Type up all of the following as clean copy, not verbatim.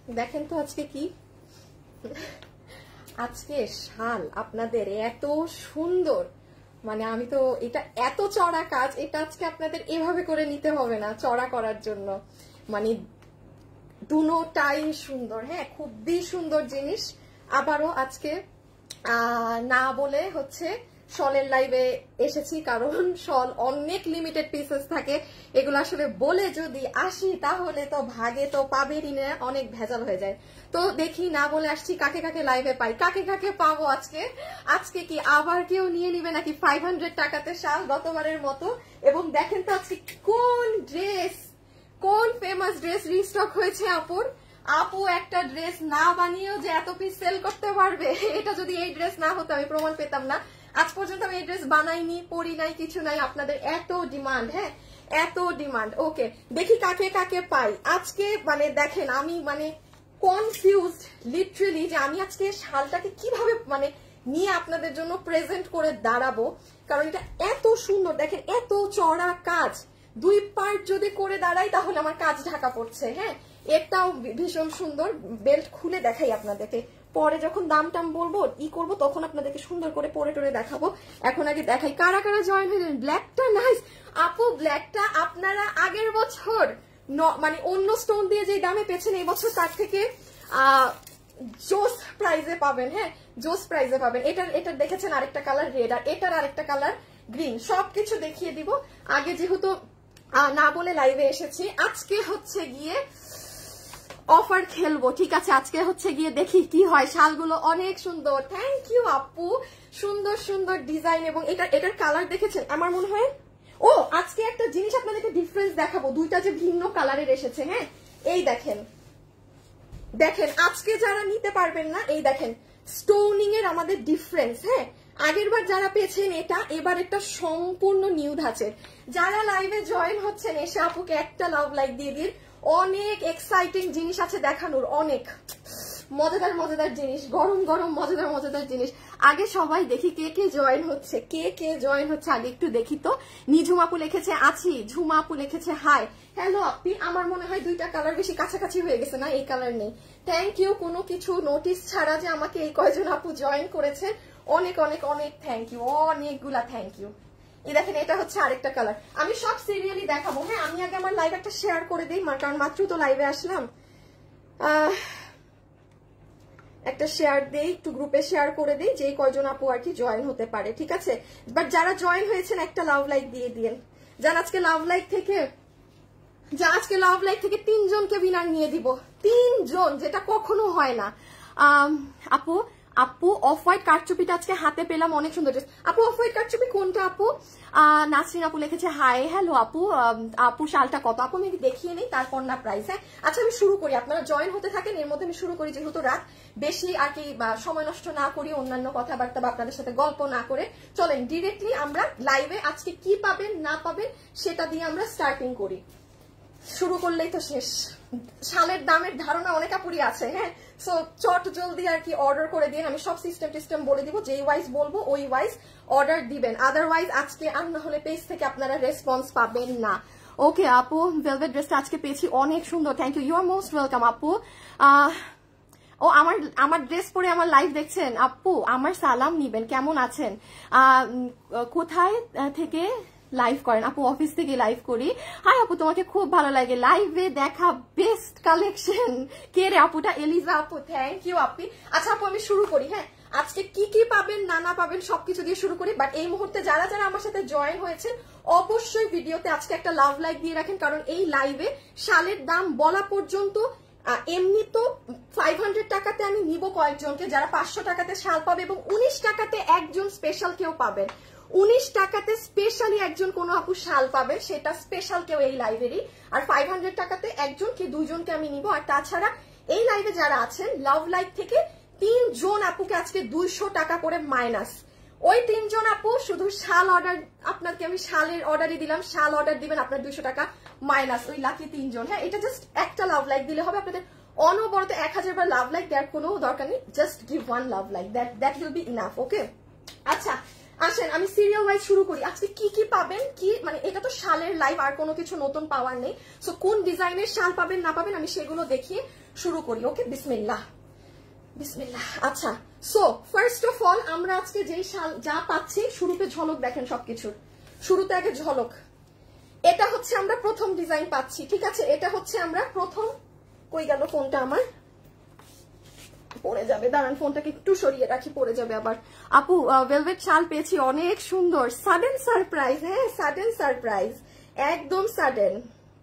দেখেন তো আজকে কি, আজকে শাল আপনাদের এত সুন্দর, মানে আমি তো এটা এত চড়া কাজ, এটা আজকে আপনাদের এভাবে করে নিতে হবে না চড়া করার জন্য, মানে দুটোটাই সুন্দর। হ্যাঁ, খুবই সুন্দর জিনিস। আবারও আজকে না বলে হচ্ছে শলের লাইভে এসেছি, কারণ শল অনেক লিমিটেড পিসেস থাকে, এগুলো আসলে বলে যদি আসি তাহলে তো ভাগে তো পাবেরই না, অনেক ভেজাল হয়ে যায়। তো দেখি না বলে আসছি, কাকে কাকে লাইভে পাই, কাকে কাকে পাবো আজকে। আজকে কি আবার কেউ নিয়ে নিবে নাকি 500 টাকাতে শাল গতবারের মতো? এবং দেখেন তো আজকে কোন ড্রেস, কোন ফেমাস ড্রেস রিস্টক হয়েছে আপুর। আপু একটা ড্রেস না বানিয়েও যে এত পিস সেল করতে পারবে, এটা যদি এই ড্রেস না হতো আমি প্রমাণ পেতাম না। আজ পর্যন্ত আমি এই ড্রেস বানাইনি, পরি নাই, কিছু নাই, আপনাদের এত ডিমান্ড। হ্যাঁ, এত ডিমান্ড। ওকে, দেখি কাকে কাকে পাই আজকে। মানে দেখেন আমি মানে কনফিউজড লিটারেলি যে আমি আজকে শালটাকে কিভাবে মানে নিয়ে আপনাদের জন্য প্রেজেন্ট করে দাঁড়াবো, কারণ এটা এত সুন্দর। দেখেন এত চড়া কাজ, 2 পার্ট যদি করে দাঁড়াই তাহলে আমার কাজ ঢাকা পড়ছে। হ্যাঁ, এটাও ভীষণ সুন্দর। বেল্ট খুলে দেখাই আপনাদেরকে, পরে যখন দাম টাম বলবো করবো তখন আপনাদেরকে সুন্দর করে পরে টরে দেখাবো। এখন আগে দেখাই কারা কারা জয়েন হলেন। ব্ল্যাকটা নাইস আপু, ব্ল্যাকটা আপনারা আগের বছর মানে অন্য স্টোন দিয়ে যে দামে পেয়েছেন, এই বছর তার থেকে জোস প্রাইজে পাবেন। হ্যাঁ, জোস প্রাইজে পাবেন। এটার দেখেছেন আরেকটা কালার রেড, আর এটার আরেকটা কালার গ্রিন, সবকিছু দেখিয়ে দিব। আগে যেহেতু না বলে লাইভে এসেছি, আজকে হচ্ছে গিয়ে অফার খেলবো, ঠিক আছে? আজকে হচ্ছে গিয়ে দেখি কি হয়। শালগুলো অনেক সুন্দর, থ্যাংক ইউ আপু, সুন্দর সুন্দর ডিজাইন। এবং এটার কালার দেখেছেন, আমার মনে হয় ও আজকে একটা জিনিস আপনাদেরকে ডিফারেন্স দেখাবো, দুইটা যে ভিন্ন কালারের এসেছে। হ্যাঁ, এই দেখেন, দেখেন আজকে যারা নিতে পারবেন না, এই দেখেন স্টোনিং এর আমাদের ডিফারেন্স। হ্যাঁ, আগের বার যারা পেয়েছেন এটা, এবার একটা সম্পূর্ণ নিউ ধাঁচের। যারা লাইভে জয়েন হচ্ছেন এসে আপুকে একটা লাভ লাইক দিয়ে দিন। অনেক এক্সাইটিং জিনিস আছে দেখানোর, অনেক মজাদার মজাদার জিনিস, গরম গরম মজাদার মজাদার জিনিস। আগে সবাই দেখি কে কে জয়েন হচ্ছে, কে কে জয়েন হচ্ছে আগে একটু দেখি তো। নিঝুম আপু লিখেছে আছি, ঝুমা আপু লিখেছে হাই। হ্যালো আপনি, আমার মনে হয় দুইটা কালার বেশি কাছাকাছি হয়ে গেছে না, এই কালার নেই। থ্যাংক ইউ, কোনো কিছু নোটিস ছাড়া যে আমাকে এই কয়জন আপু জয়েন করেছে, অনেক অনেক অনেক থ্যাংক ইউ, অনেকগুলা থ্যাংক ইউ। এই দেখেন এটা হচ্ছে আরেকটা কালার, আমি সব সিরিয়ালি দেখাবো। হ্যাঁ, আমি আগে আমার লাইভ একটা শেয়ার করে দিই, কারণ মাত্র তো লাইভে আসলাম। একটা শেয়ার দেই, একটু গ্রুপে শেয়ার করে দিই, যেই কয়জন আপু আর কি জয়েন হতে পারে, ঠিক আছে? বাট যারা জয়েন হয়েছেন একটা লাভ লাইক দিয়ে দিন। যারা আজকে লাভ লাইক থেকে 3 জনকে উইনার নিয়ে দিব, 3 জন, যেটা কখনো হয় না। আপু আপু অফ হোয়াইট কারচুপিটা আজকে হাতে পেলাম, অনেক সুন্দর ড্রেস। আপু অফ হোয়াইট কারচুপি কোনটা আপু? নাসরিন আপু লিখেছে হাই। হ্যালো আপু, আপু শালটা কত? আপু আমি দেখিয়ে নেই, তারপর না প্রাইস। হ্যাঁ, আচ্ছা আমি শুরু করি, আপনারা জয়েন হতে থাকেন, এর মধ্যে আমি শুরু করি, যেহেতু রাত বেশি আর কি সময় নষ্ট না করি, অন্যান্য কথাবার্তা বা আপনাদের সাথে গল্প না করে, চলেন ডিরেক্টলি আমরা লাইভে আজকে কি পাবেন না পাবেন সেটা দিয়ে আমরা স্টার্টিং করি। শুরু করলেই তো শেষ। শালের দামের ধারণা অনেক আপুরি আছে। হ্যাঁ, সো চট জলদি আর কি অর্ডার করে দিন, আমি সব সিস্টেম বলে দিব, যেই ওয়াইজ বলবো ওই ওয়াইজ অর্ডার দিবেন, আদারওয়াইজ আজকে আর না হলে পেজ থেকে আপনারা রেসপন্স পাবেন না। ওকে আপু, ভেলভেট ড্রেসটা আজকে পেয়েছি, অনেক সুন্দর, thank you, you are most welcome আপু। ও আমার ড্রেস পরে আমার লাইভ দেখছেন আপু, আমার সালাম নিবেন, কেমন আছেন, কোথায় থেকে লাইভ করেন? আপু অফিস থেকে লাইভ করি। হাই আপু, তোমাকে খুব ভালো লাগে, লাইভে দেখা বেস্ট কালেকশন। কে রে আপুটা? এলিজা আপু, থ্যাংক ইউ আপি। আচ্ছা আপু আমি শুরু করি। হ্যাঁ, আজকে কি কি পাবেন না পাবেন সবকিছু দিয়ে শুরু করি, বাট এই মুহূর্তে যারা যারা আমার সাথে জয়েন হয়েছেন অবশ্যই ভিডিওতে আজকে একটা লাভ লাইক দিয়ে রাখেন, কারণ এই লাইভে শালের দাম বলা পর্যন্ত এমনি তো 500 টাকাতে আমি নিব কয়েকজনকে, যারা 500 টাকাতে শাল পাবে, এবং 19 টাকাতে একজন স্পেশাল কেউ পাবেন। 19 টাকাতে স্পেশালি একজন কোন আপু শাল পাবে, সেটা স্পেশাল কেউ এই লাইভেরই। আর 500 টাকাতে একজন কি 2 জনকে আমি নিব। আর তাছাড়া এই লাইভে যারা আছেন লাভ লাইক থেকে 3 জন আপুকে আজকে 200 টাকা করে মাইনাস। ওই 3 জন আপু শুধু শাল অর্ডার, আপনাকে আমি শালের অর্ডারই দিলাম, শাল অর্ডার দিবেন, আপনার 200 টাকা মাইনাস, ওই লাকি 3 জন। হ্যাঁ, এটা জাস্ট একটা লাভ লাইক দিলে হবে, আপনাদের অনবরত 1000 বার লাভ লাইক দেওয়ার কোনো দরকার নেই, just give 1 love like, that will be enough. Okay, আচ্ছা আসেন আমি সিরিয়াল ওয়াইজ শুরু করি। আজকে কি কি পাবেন, কি মানে এটা তো শালের লাইভ, আর কোনো কিছু নতুন পাওয়ার নেই। সো কোন ডিজাইনের শাল পাবেন না পাবেন আমি সেগুলো দেখিয়ে শুরু করি। ওকে, বিসমিল্লাহ বিসমিল্লাহ। আচ্ছা, সো ফার্স্ট অফ অল আমরা আজকে যেই শাল যা পাচ্ছি, শুরুতে ঝলক দেখেন সবকিছুর, শুরুতে আগে ঝলক। এটা হচ্ছে আমরা প্রথম ডিজাইন পাচ্ছি, ঠিক আছে? এটা হচ্ছে আমরা প্রথম, কই গেল ফোনটা আমার, পড়ে যাবে, দাঁড়ান ফোনটাকে একটু সরিয়ে রাখি, পড়ে যাবে আবার। আপু ভেলভেট শাল পেয়েছি, অনেক সুন্দর, সাডেন সারপ্রাইজ। হ্যাঁ সাডেন সারপ্রাইজ, একদম সাডেন।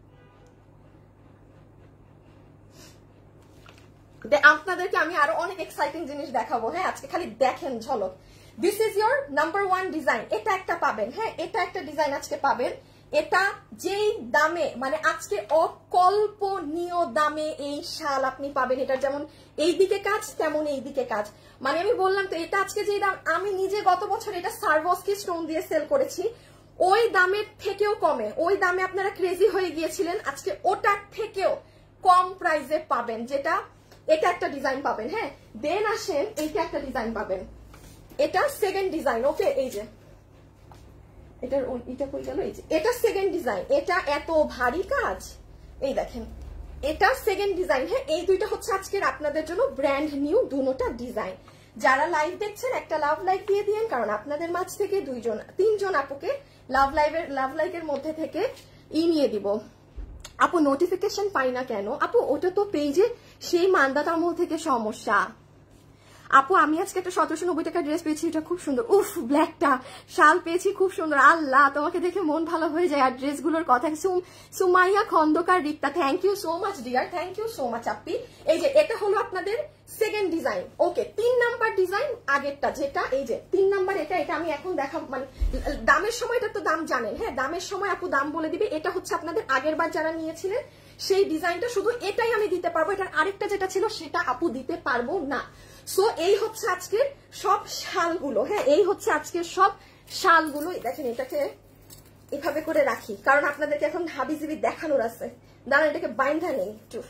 আপনাদেরকে আমি আরো অনেক এক্সাইটিং জিনিস দেখাবো। হ্যাঁ আজকে খালি দেখেন ঝলক। This is your number 1 design. এটা একটা পাবেন, হ্যাঁ এটা একটা ডিজাইন আজকে পাবেন। এটা যেই দামে, মানে আজকে অকল্পনীয় দামে এই শাল আপনি পাবেন। এটা যেমন এই দিকে কাজ তেমন এই দিকে কাজ, মানে আমি বললাম তো এটা আজকে যে দাম, আমি নিজে গত বছর এটা সারভস্কি স্টোন দিয়ে সেল করেছি, ওই দামের থেকেও কমে, ওই দামে আপনারা ক্রেজি হয়ে গিয়েছিলেন, আজকে ওটার থেকেও কম প্রাইসে পাবেন। যেটা এটা একটা ডিজাইন পাবেন। হ্যাঁ দেন আসেন এইটা একটা ডিজাইন পাবেন, এটা সেকেন্ড ডিজাইন। ওকে, এই যে এটার এটা কই গেল, এই যে এটা সেকেন্ড ডিজাইন। এটা এত ভারী কাজ, এই দেখেন এটা সেকেন্ড ডিজাইন। হ্যাঁ এই দুইটা হচ্ছে আজকের আপনাদের জন্য ব্র্যান্ড নিউ দুটোটা ডিজাইন। যারা লাইভ দেখছেন একটা লাভ লাইক দিয়ে দিন, কারণ আপনাদের মাঝ থেকে 3জন আপুকে লাভ লাইকের মধ্যে থেকে নিয়ে দিব। আপু নোটিফিকেশন পাই না কেন? আপু ওটা তো পেজে সেই মান্দাত আমল থেকে সমস্যা। আপু আমি আজকে একটা 1790 টাকা ড্রেস পেয়েছি, এটা খুব সুন্দর। উফ ব্ল্যাকটা শাল পেয়েছি, খুব সুন্দর। আল্লাহ তোমাকে দেখে মন ভালো হয়ে যায়। আর ড্রেসগুলোর কথা, Sumaiya Khandakar Rikta, thank you so much dear, thank you so much আপি। এই যে এটা হলো আপনাদের second design. Okay, 3 number design আগেরটা, যেটা এই যে 3 নাম্বার, এটা আমি এখন দেখাবো। মানে দামের সময় এটা তো দাম জানেন, হ্যাঁ দামের সময় আপু দাম বলে দিবে। এটা হচ্ছে আপনাদের আগের বার যারা নিয়েছিলেন সেই ডিজাইনটা, শুধু এটাই আমি দিতে পারবো, এটার আরেকটা যেটা ছিল সেটা আপু দিতে পারবো না। সো এই হচ্ছে আজকের সব শালগুলো। হ্যাঁ এই হচ্ছে আজকের সব শালগুলো। দেখেন এটাকে এভাবে করে রাখি, কারণ আপনাদেরকে এখন হাবিজিবি দেখানোর আছে। দাঁড়ান এটাকে বাইন্ধা নেই একটু।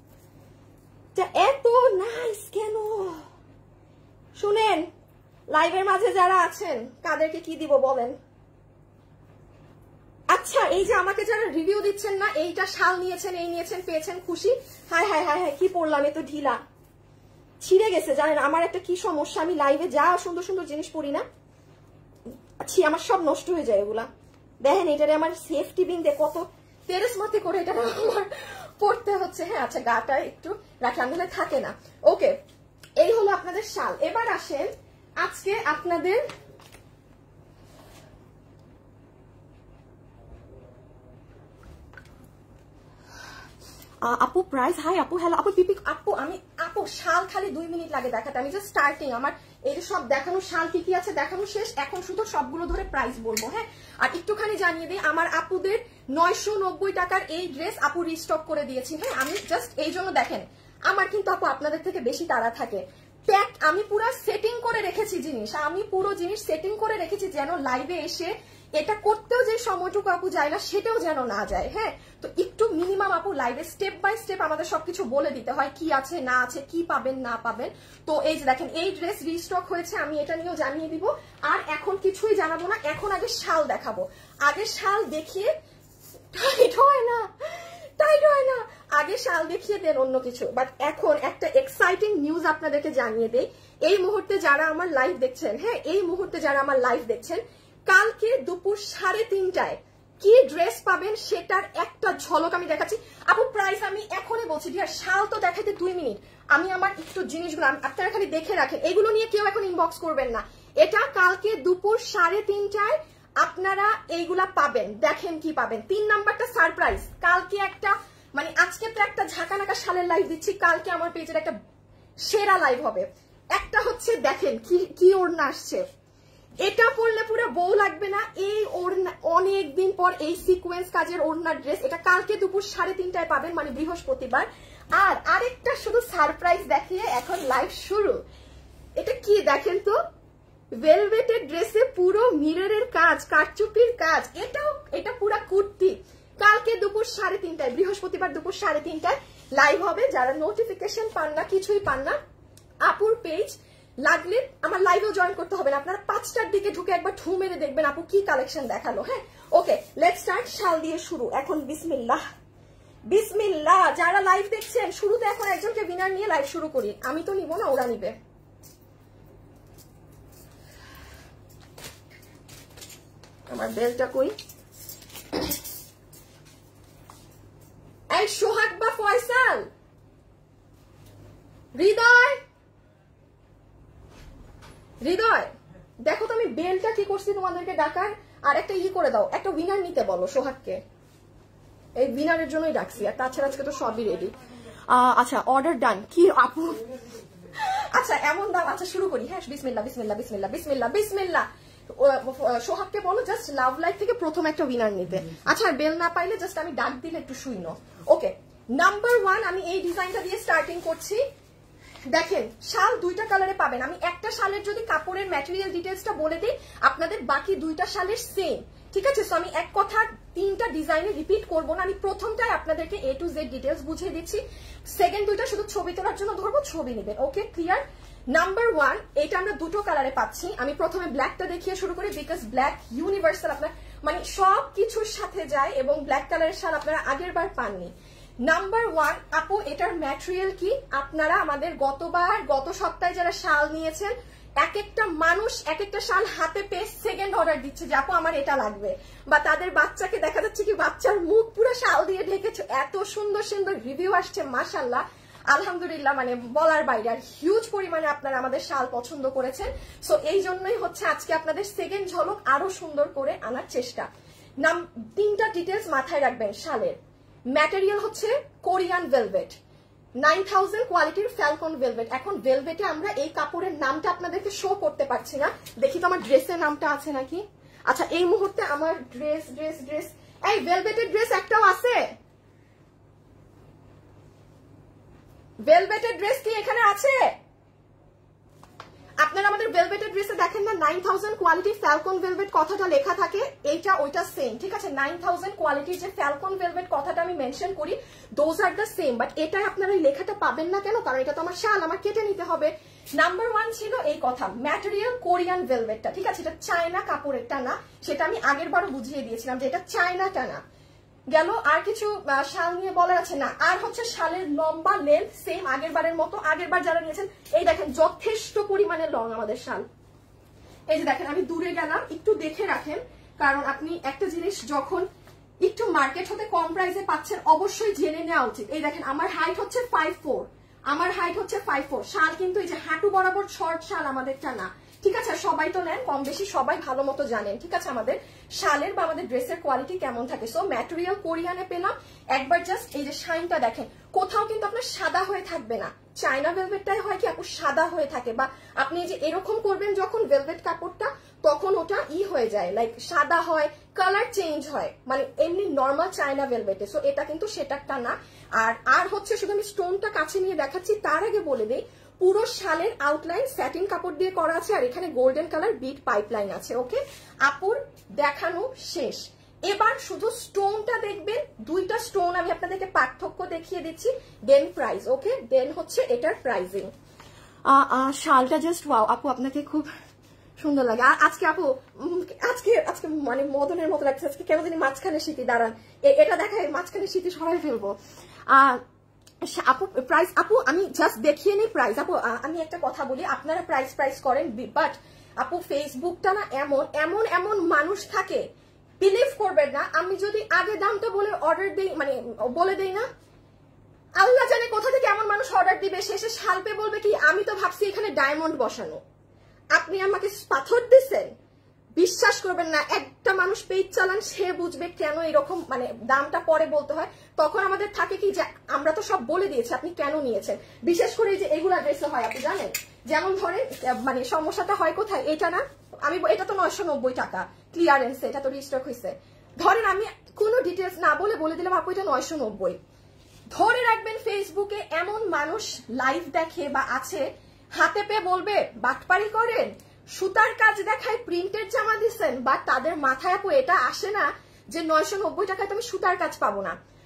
এত নাইস কেন শুনেন, লাইভের মাঝে যারা আছেন কাদেরকে কি দিব বলেন? আচ্ছা এই যে আমাকে যারা রিভিউ দিচ্ছেন না, এইটা শাল নিয়েছেন, এই নিয়েছেন, পেয়েছেন, খুশি? হায় হায় হায় হায়, কি পড়লাম, এ তো ঢিলা ছিঁড়ে গেছে। জানেন আমার একটা কি সমস্যা, আমি লাইভে যা সুন্দর সুন্দর জিনিস পড়ি না, আমার সব নষ্ট হয়ে যায় এগুলা। দেখেন এটারে আমার সেফটি বিন দিয়ে কত তেরেস মাতে করে এটা আমার পড়তে হচ্ছে। হ্যাঁ আচ্ছা গাটা একটু রাখি, আনলে থাকে না। ওকে, এই হলো আপনাদের শাল। এবার আসেন আজকে আপনাদের আপু প্রাইস। হাই আপু, হ্যালো আপু, পিপি আপু। আমি আপু শাল খালি 2 মিনিট লাগে দেখাতে, আমি জাস্ট স্টার্টিং। আমার এই যে সব দেখানো শাল কি কি আছে দেখানো শেষ, এখন শুধু সবগুলো ধরে প্রাইস বলবো। হ্যাঁ আর একটুখানি জানিয়ে দিই, আমার আপুদের 990 টাকার এই ড্রেস আপু রিস্টক করে দিয়েছি। হ্যাঁ আমি জাস্ট এই জন্য দেখেন, আমার কিন্তু আপু আপনাদের থেকে বেশি তাড়া থাকে। প্যাক আমি পুরো সেটিং করে রেখেছি জিনিস, আমি পুরো জিনিস সেটিং করে রেখেছি যেন লাইভে এসে এটা করতেও যে সময়টুকু আপু যায় না সেটাও যেন না যায়। হ্যাঁ তো একটু মিনিমাম আপু লাইভে স্টেপ বাই স্টেপ আমাদের সবকিছু বলে দিতে হয়, কি আছে না আছে, কি পাবেন না পাবেন। তো এই যে দেখেন এই ড্রেস রিস্টক হয়েছে, আমি এটা নিয়েও জানিয়ে দিব। আর এখন কিছুই জানাবো না, এখন আগে শাল দেখাবো। আগে শাল দেখিয়ে টাইট হয় না, টাইট হয় না, আগে শাল দেখিয়ে দেন অন্য কিছু। বাট এখন একটা এক্সাইটিং নিউজ আপনাদেরকে জানিয়ে দেই। এই মুহূর্তে যারা আমার লাইভ দেখছেন, হ্যাঁ এই মুহূর্তে যারা আমার লাইভ দেখছেন, কালকে দুপুর 3:30টায় কি ড্রেস পাবেন সেটার একটা ঝলক আমি দেখাচ্ছি। আপু প্রাইস আমি এখনই বলছি, ডিয়ার শাল তো দেখাইতে 2 মিনিট, আমি আমার একটু জিনিসগুলো আপনারা খালি দেখে রাখেন, এগুলো নিয়ে কেউ এখন ইনবক্স করবেন না। এটা কালকে দুপুর 3:30টায় আপনারা এইগুলা পাবেন। দেখেন কি পাবেন। 3 নাম্বারটা সারপ্রাইজ, কালকে একটা মানে আজকে তো একটা ঝাঁকানাকা শালের লাইভ দিচ্ছি, কালকে আমার পেজের একটা সেরা লাইভ হবে। একটা হচ্ছে দেখেন কি ওড়না আসছে, এটা পরলে পুরো বউ লাগবে না। এই ওড়না অনেকদিন পর এই সিকোয়েন্স কাজের ওড়নার ড্রেস, এটা কালকে দুপুর 3:30টায় পাবেন, মানে বৃহস্পতিবার। আর আরেকটা শুধু সারপ্রাইজ দেখিয়ে এখন লাইভ শুরু। এটা কি দেখেন তো, ভেলভেটের ড্রেসে পুরো মিররের কাজ, কারচুপির কাজ, এটা পুরা কুর্তি। কালকে দুপুর 3:30টায়, বৃহস্পতিবার দুপুর 3:30টায় লাইভ হবে। যারা নোটিফিকেশন পান না, কিছুই পান না, আপুর পেজ লাগলে আমার লাইভেও জয়েন করতে হবে না, আপনারা 5টার দিকে ঢুকে একবার ঠু মেরে দেখবেন আপু কি কালেকশন দেখালো। হ্যাঁ ওকে, লেটস স্টার্ট। শাল দিয়ে শুরু এখন। বিসমিল্লাহ বিসমিল্লাহ। যারা লাইভ দেখছেন শুরুতে এখন একজনকে উইনার নিয়ে লাইভ শুরু করি। আমি তো নিব না, ওরা নিবে। আমার বেলটা কই? এই সোহাগ বা ফয়সাল, হৃদয় হৃদয় দেখো তো আমি বেলটা কি করছি তোমাদেরকে ডাকার। আর একটা করে দাও, একটা উইনার নিতে বলো সোহাগকে, এই উইনারের জন্যই ডাকছি। আর তাছাড়া আজকে তো সবই রেডি। আচ্ছা অর্ডার ডান। কি আপু আচ্ছা এমন দাম। আচ্ছা শুরু করি। হ্যাঁ বিসমিল্লাহ বিসমিল্লাহ বিসমিল্লাহ বিসমিল্লাহ বিসমিল্লাহ। সোহাগকে বলো জাস্ট লাভ লাইফ থেকে প্রথম একটা উইনার নিতে। আচ্ছা বেল না পাইলে জাস্ট আমি ডাক দিলে একটু শুইনো। ওকে, নাম্বার 1 আমি এই ডিজাইনটা দিয়ে স্টার্টিং করছি। দেখেন শাল 2টা কালারে পাবেন। আমি একটা শালের যদি কাপড়ের ম্যাটেরিয়াল ডিটেলসটা বলে দিই, আপনাদের বাকি 2টা শালের সেম, ঠিক আছে? সো আমি এক কথা 3টা ডিজাইনে রিপিট করবো না, আমি প্রথমটাই আপনাদেরকে A to Z ডিটেলস বুঝিয়ে দিচ্ছি। সেকেন্ড 2টা শুধু ছবি তোলার জন্য ধরবো, ছবি নেবেন। Okay clear? নাম্বার 1 এটা আমরা 2টো কালারে পাচ্ছি। আমি প্রথমে ব্ল্যাকটা দেখিয়ে শুরু করি, বিকজ ব্ল্যাক ইউনিভার্সাল, আপনার মানে সব কিছুর সাথে যায় এবং ব্ল্যাক কালারের শাল আপনারা আগের বার পাননি। নাম্বার 1 আপু এটার ম্যাটেরিয়াল কি? আপনারা আমাদের গত সপ্তাহে যারা শাল নিয়েছেন, এক একটা মানুষ এক একটা শাল হাতে পেয়ে সেকেন্ড অর্ডার দিচ্ছে যে আপু আমার এটা লাগবে, বা তাদের বাচ্চাকে দেখা যাচ্ছে কি বাচ্চার মুখ পুরো শাল দিয়ে ঢেকেছে। এত সুন্দর সুন্দর রিভিউ আসছে মাশাআল্লাহ, আলহামদুলিল্লাহ, মানে বলার বাইরে। আর হিউজ পরিমাণে আপনারা আমাদের শাল পছন্দ করেছেন। সো এই জন্যই হচ্ছে আজকে আপনাদের সেকেন্ড ঝলক আরো সুন্দর করে আনার চেষ্টা। 3টা ডিটেলস মাথায় রাখবেন শালের। ম্যাটেরিয়াল হচ্ছে কোরিয়ান ভেলভেট, 9000 কোয়ালিটির ফ্যালকন ভেলভেট। এখন ভেলভেটে আমরা এই কাপড়ের নামটা আপনাদেরকে শো করতে পারছি না, দেখি তো আমার ড্রেসের নামটা আছে নাকি। আচ্ছা এই মুহূর্তে আমার ড্রেস এই ভেলভেটের ড্রেস একটাও আছে? ভেলভেটের ড্রেস কি এখানে আছে? আপনারা আমাদের ভেলভেটের ড্রেসে দেখেন না 9000 কোয়ালিটি ফ্যালকন ভেলভেট কথাটা লেখা থাকে, এইটা ওইটা সেম, ঠিক আছে? 9000 কোয়ালিটির যে ফ্যালকন ভেলভেট কথাটা আমি মেনশন করি, those are the same, but এটাই আপনারা এই লেখাটা পাবেন না কেন? কারণ এটা তো আমার শাল, আমার কেটে নিতে হবে। নাম্বার 1 ছিল এই কথা, ম্যাটেরিয়াল কোরিয়ান ভেলভেটটা, ঠিক আছে? এটা চায়না কাপড়েরটা না, সেটা আমি আগের বারও বুঝিয়ে দিয়েছিলাম যে এটা চায়নাটা না। গেল। আর কিছু শাল নিয়ে বলার আছে না? আর হচ্ছে শালের লম্বা লেন্থ সেম আগের বারের মতো। আগের বার যারা নিয়েছেন এই দেখেন যথেষ্ট পরিমাণে লং আমাদের শাল। এই যে দেখেন আমি দূরে গেলাম, একটু দেখে রাখেন, কারণ আপনি একটা জিনিস যখন একটু মার্কেট হতে কম প্রাইসে পাচ্ছেন অবশ্যই জেনে নেওয়া উচিত। এই দেখেন আমার হাইট হচ্ছে 5'4", আমার হাইট হচ্ছে 5'4", শাল কিন্তু এই যে হাঁটু বরাবর শর্ট শাল আমাদেরটা না, ঠিক আছে? সবাই তো নেন কম বেশি, সবাই ভালো মতো জানেন, ঠিক আছে? আমাদের শালের বা আমাদের ড্রেসের কোয়ালিটি কেমন থাকে। সো ম্যাটেরিয়াল কোরিয়ানে পেলাম। একবার জাস্ট এই যে শাইনটা দেখেন, কোথাও কিন্তু আপনার সাদা হয়ে থাকবে না। চায়না ভেলভেটটাই হয় কি আপু সাদা হয়ে থাকে, বা আপনি যে এরকম করবেন যখন ভেলভেট কাপড়টা, তখন ওটা হয়ে যায়, লাইক সাদা হয়, কালার চেঞ্জ হয়, মানে এমনি নর্মাল চায়না ভেলভেটে। সো এটা কিন্তু সেটারটা না। আর হচ্ছে শুধু আমি স্টোনটা কাছে নিয়ে দেখাচ্ছি, তার আগে বলে দিই পুরো শালের আউটলাইন স্যাটিন কাপড় দিয়ে করা আছে, আর এখানে গোল্ডেন কালার বিট পাইপলাইন আছে। ওকে আপুর দেখানো শেষ, এবার শুধু স্টোনটা দেখবেন। 2টা স্টোন আমি আপনাদেরকে পার্থক্য দেখিয়ে দিচ্ছি, দেন প্রাইস। ওকে, দেন হচ্ছে এটার প্রাইজিং। শালটা জাস্ট ওয়াও আপু, আপনাকে খুব সুন্দর লাগে। আর আজকে আপু আজকে মানে মদনের মতো লাগছে, আজকে কেন জানি মাঝখানে শীতি। দাঁড়ান এটা দেখায়, মাঝখানে শীতি সরাই ফেলবো। আপু প্রাইস, আপু আমি জাস্ট দেখিয়ে নিই প্রাইস। আপু আমি একটা কথা বলি, আপনারা প্রাইস করেন, বাট আপু ফেসবুকটা না এমন এমন এমন মানুষ থাকে, বিলিভ করবেন না। আমি যদি আগে দামটা বলে অর্ডার দিই, মানে বলে দেই না, আল্লাহ জানে কোথা থেকে এমন মানুষ অর্ডার দিবে, শেষে শাল পেয়ে বলবে কি আমি তো ভাবছি এখানে ডায়মন্ড বসানো, আপনি আমাকে পাথর দিচ্ছেন। বিশ্বাস করবেন না, একটা মানুষ পেজ চালান সে বুঝবে কেন এরকম মানে দামটা পরে বলতে হয়। তখন আমাদের থাকে কি যে আমরা তো সব বলে দিয়েছি আপনি কেন নিয়েছেন। বিশেষ করে এই যে এগুলা ড্রেসে হয় আপনি জানেন, যেমন ধরেন মানে সমস্যাটা হয় কোথায়, এটা না আমি এটা তো 990 টাকা ক্লিয়ারেন্সে, এটা তো রিস্টক হয়েছে। ধরেন আমি কোনো ডিটেলস না বলে দিলাম আপু এটা 990। ধরে রাখবেন ফেসবুকে এমন মানুষ লাইভ দেখে বা আছে, হাতে পেয়ে বলবে বাটপারি করেন, সুতার কাজ দেখায়, প্রিন্টের জামা দিচ্ছেন, বা তাদের মাথায় আপু এটা আসে না যে 990 টাকায় তো আমি সুতার কাজ পাবো না।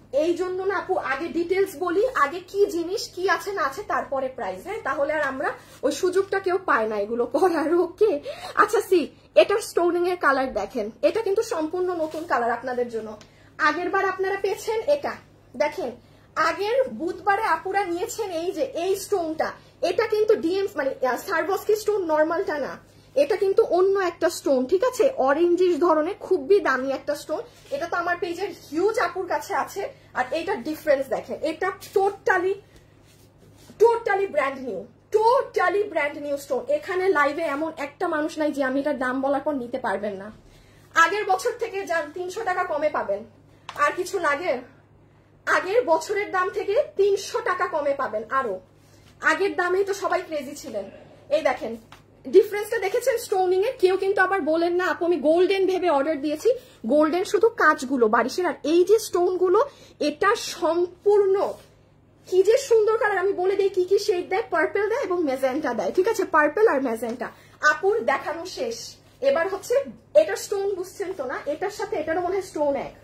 এই জন্য না আপু আগে ডিটেলস বলি, আগে কি জিনিস কি আছে না আছে তারপরে প্রাইস, হ্যাঁ, তাহলে আর আমরা ওই সুযোগটা কেউ পায় না এগুলো করার। ওকে আচ্ছা সি এটার স্টোনিং এর কালার দেখেন, এটা কিন্তু সম্পূর্ণ নতুন কালার আপনাদের জন্য। আগের বার আপনারা পেয়েছেন এটা, দেখেন আগের বুধবারে আপুরা নিয়েছেন এই যে এই স্টোনটা, এটা কিন্তু ডিএম মানে সারভস্কি স্টোন নর্মালটা না, এটা কিন্তু অন্য একটা স্টোন, ঠিক আছে, অরেঞ্জিশ ধরনের খুবই দামি একটা স্টোন। এটা তো আমার পেজের হিউজ আপুর কাছে আছে। আর এইটার ডিফারেন্স দেখেন, এটা totally brand new, totally brand new stone. এখানে লাইভে এমন একটা মানুষ নাই যে আমি এটার দাম বলার পর নিতে পারবেন না। আগের বছর থেকে যান 300 টাকা কমে পাবেন, আর কিছু লাগে, আগের বছরের দাম থেকে 300 টাকা কমে পাবেন। আরো আগের দামেই তো সবাই ক্রেজি ছিলেন। এই দেখেন ডিফারেন্সটা দেখেছেন স্টোনিং এর। কেউ কিন্তু আবার বলেন না আপু আমি গোল্ডেন ভেবে অর্ডার দিয়েছি, গোল্ডেন শুধু কাঁচগুলো বারিশের। আর এই যে স্টোন গুলো এটা সম্পূর্ণ কি যে সুন্দর কালার, আমি বলে দিই কি কি শেড দেয়, পার্পল দেয় এবং মেজেন্টা দেয়, ঠিক আছে, পার্পল আর মেজেন্টা। আপুর দেখানো শেষ, এবার হচ্ছে এটা স্টোন বুঝছেন তো না, এটার সাথে এটারও মনে হয় স্টোন এক,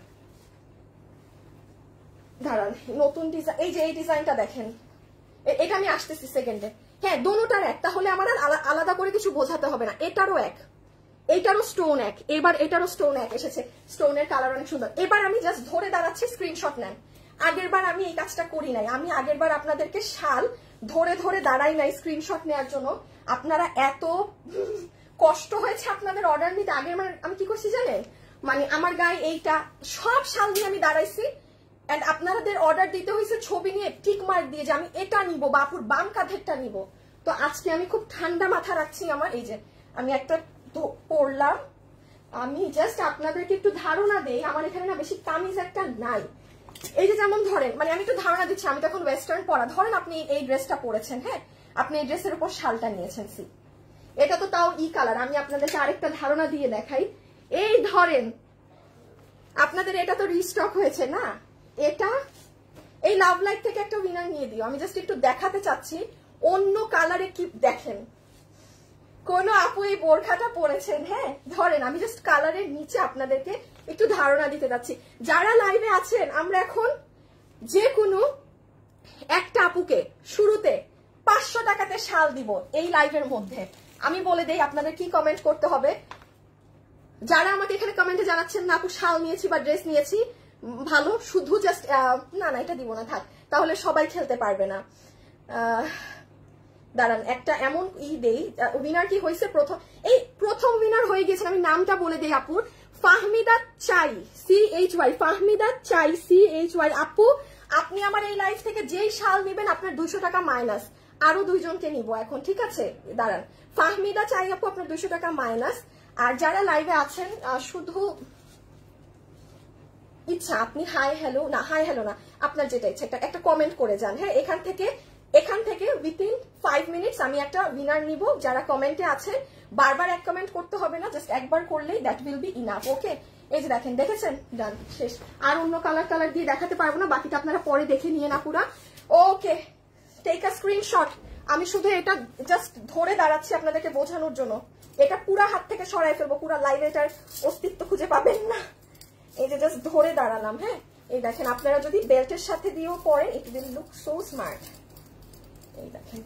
দাঁড়ান নতুন ডিজাইন, এই যে এই ডিজাইনটা দেখেন, এটা আমি আসতেছি সেকেন্ডে, হ্যাঁ দোনোটার এক, তাহলে আমার আর আলাদা করে কিছু বোঝাতে হবে না। এটারও এক, এইটারও স্টোন এক, এবার এটারও স্টোন এক এসেছে, স্টোনের কালার অনেক সুন্দর। এবার আমি জাস্ট ধরে দাঁড়াচ্ছি, স্ক্রিনশট নেন। আগের বার আমি এই কাজটা করি নাই, আমি আগের বার আপনাদেরকে শাল ধরে দাঁড়াই নাই স্ক্রিনশট নেওয়ার জন্য। আপনারা এত কষ্ট হয়েছে আপনাদের অর্ডার নিতে। আগের বার আমি কি করছি জানেন, মানে আমার গায়ে এইটা সব শাল দিয়ে আমি দাঁড়াইছি, এন্ড আপনাদের অর্ডার দিতে হয়েছে ছবি নিয়ে টিক মার্ক দিয়ে যে আমি এটা নিব, বাপুর বাম কাঁধেরটা নিব। তো আজকে আমি খুব ঠান্ডা মাথা রাখছি আমার, এই যে আমি একটা পরলাম, আমি জাস্ট আপনাদেরকে একটু ধারণা দেই, আমার এখানে না বেশি কামিজ একটা নাই। এই যে যেমন ধরেন, মানে আমি একটু ধারণা দিচ্ছি, আমি তো এখন ওয়েস্টার্ন পরা, ধরেন আপনি এই ড্রেসটা পরেছেন, হ্যাঁ, আপনি এই ড্রেসের উপর শালটা নিয়েছেন, সি এটা তো তাও ই কালার। আমি আপনাদেরকে আরেকটা ধারণা দিয়ে দেখাই, এই ধরেন আপনাদের এটা তো রিস্টক হয়েছে না, এটা এই লাভ লাইফ থেকে একটা উইনার নিয়ে দিও। আমি জাস্ট একটু দেখাতে চাচ্ছি অন্য কালারে কি দেখেন, কোন আপু এই বোরখাটা পরেছেন, হ্যাঁ ধরেন আমি জাস্ট কালারের নিচে আপনাদেরকে একটু ধারণা দিতে যাচ্ছি। যারা লাইভে আছেন আমরা এখন যে কোনো একটা আপুকে শুরুতে 500 টাকাতে শাল দিব এই লাইভের মধ্যে। আমি বলে দেই আপনাদের কি কমেন্ট করতে হবে। যারা আমাকে এখানে কমেন্টে জানাচ্ছেন না আপু শাল নিয়েছি বা ড্রেস নিয়েছি, ভালো, শুধু জাস্ট না এটা দিব না, থাক, তাহলে সবাই খেলতে পারবে না। দাঁড়ান একটা এমন দেই, উইনার কি হয়েছে, প্রথম উইনার হয়ে গেছে, আমি নামটা বলে দিই আপুর, ফাহমিদা চাই, CHY, ফাহমিদা চাই CHY। আপু আপনি আমার এই লাইফ থেকে যেই শাল নেবেন আপনার 200 টাকা মাইনাস, আরো 2 জনকে নিব এখন, ঠিক আছে, দাঁড়ান ফাহমিদা চাই আপু আপনার 200 টাকা মাইনাস। আর যারা লাইভে আছেন শুধু ইচ্ছা আপনি হাই হ্যালো না, হাই হ্যালো না, আপনার যেটা ইচ্ছা একটা কমেন্ট করে যান, হ্যাঁ, এখান থেকে উইথিন 5 মিনিটস আমি একটা উইনার নিব। যারা কমেন্টে আছে বারবার এক কমেন্ট করতে হবে না, জাস্ট একবার করলেই that will be enough. Okay এই যে দেখেন, দেখেছেন, ডান, শেষ। আর অন্য কালার দিয়ে দেখাতে পারবো না, বাকিটা আপনারা পরে দেখে নিয়ে না পুরা। Okay take a screenshot. আমি শুধু এটা জাস্ট ধরে দাঁড়াচ্ছি আপনাদেরকে বোঝানোর জন্য, এটা পুরা হাত থেকে সরাই ফেলবো, পুরা লাইভে এটার অস্তিত্ব খুঁজে পাবেন না। এই যে জাস্ট ধরে দাঁড়ালাম, হ্যাঁ, এই দেখেন আপনারা যদি বেল্টের সাথে দিয়েও পরেন it will look so smart. এই দেখেন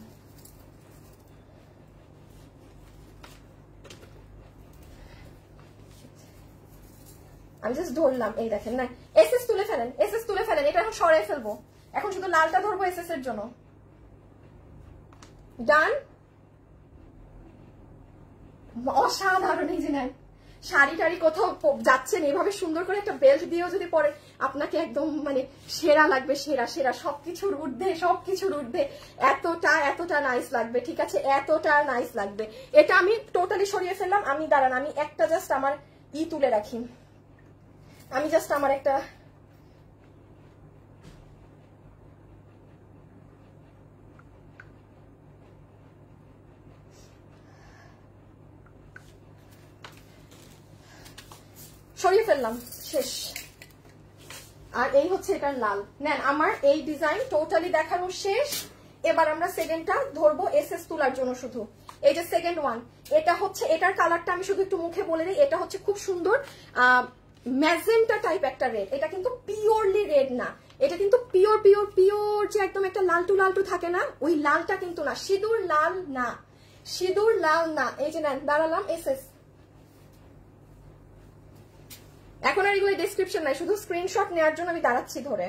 আমি জাস্ট ধরলাম, এই দেখেন না, এসএস তুলে ফেলেন, এসএস তুলে ফেলেন, এটা এখন সরাই ফেলবো, এখন শুধু লালটা ধরবো এসএস এর জন্য। ডান, অসাধারণ। এই যে নেন শাড়ি টাড়ি কোথাও যাচ্ছেন এভাবে সুন্দর করে একটা বেল্ট দিয়েও যদি পরে আপনাকে একদম মানে সেরা লাগবে, সেরা সেরা, সবকিছুর ঊর্ধ্বে এতটা নাইস লাগবে, ঠিক আছে, এতটা নাইস লাগবে। এটা আমি টোটালি সরিয়ে ফেললাম। আমি দাঁড়ান আমি একটা জাস্ট আমার তুলে রাখি, আমি জাস্ট আমার একটা সরিয়ে ফেললাম, শেষ। আর এই হচ্ছে এটার লাল, নেন আমার এই ডিজাইন টোটালি দেখানো শেষ। এবার আমরা সেকেন্ডটা ধরবো এসএস তোলার জন্য শুধু। এই যে সেকেন্ড ওয়ান, এটা হচ্ছে, এটার কালারটা আমি শুধু একটু মুখে বলে দিই, এটা হচ্ছে খুব সুন্দর ম্যাজেন্টা টাইপ একটা রেড, এটা কিন্তু পিওরলি রেড না, এটা কিন্তু পিওর পিওর পিওর যে একদম একটা লালটু লালটু থাকে না, ওই লালটা কিন্তু না, সিঁদুর লাল না, সিঁদুর লাল না। এই যে নেন, দাঁড়ালাম এসএস। এখন আর এগুলো ডেসক্রিপশন নাই, শুধু স্ক্রিনশট নেওয়ার জন্য আমি দাঁড়াচ্ছি ধরে,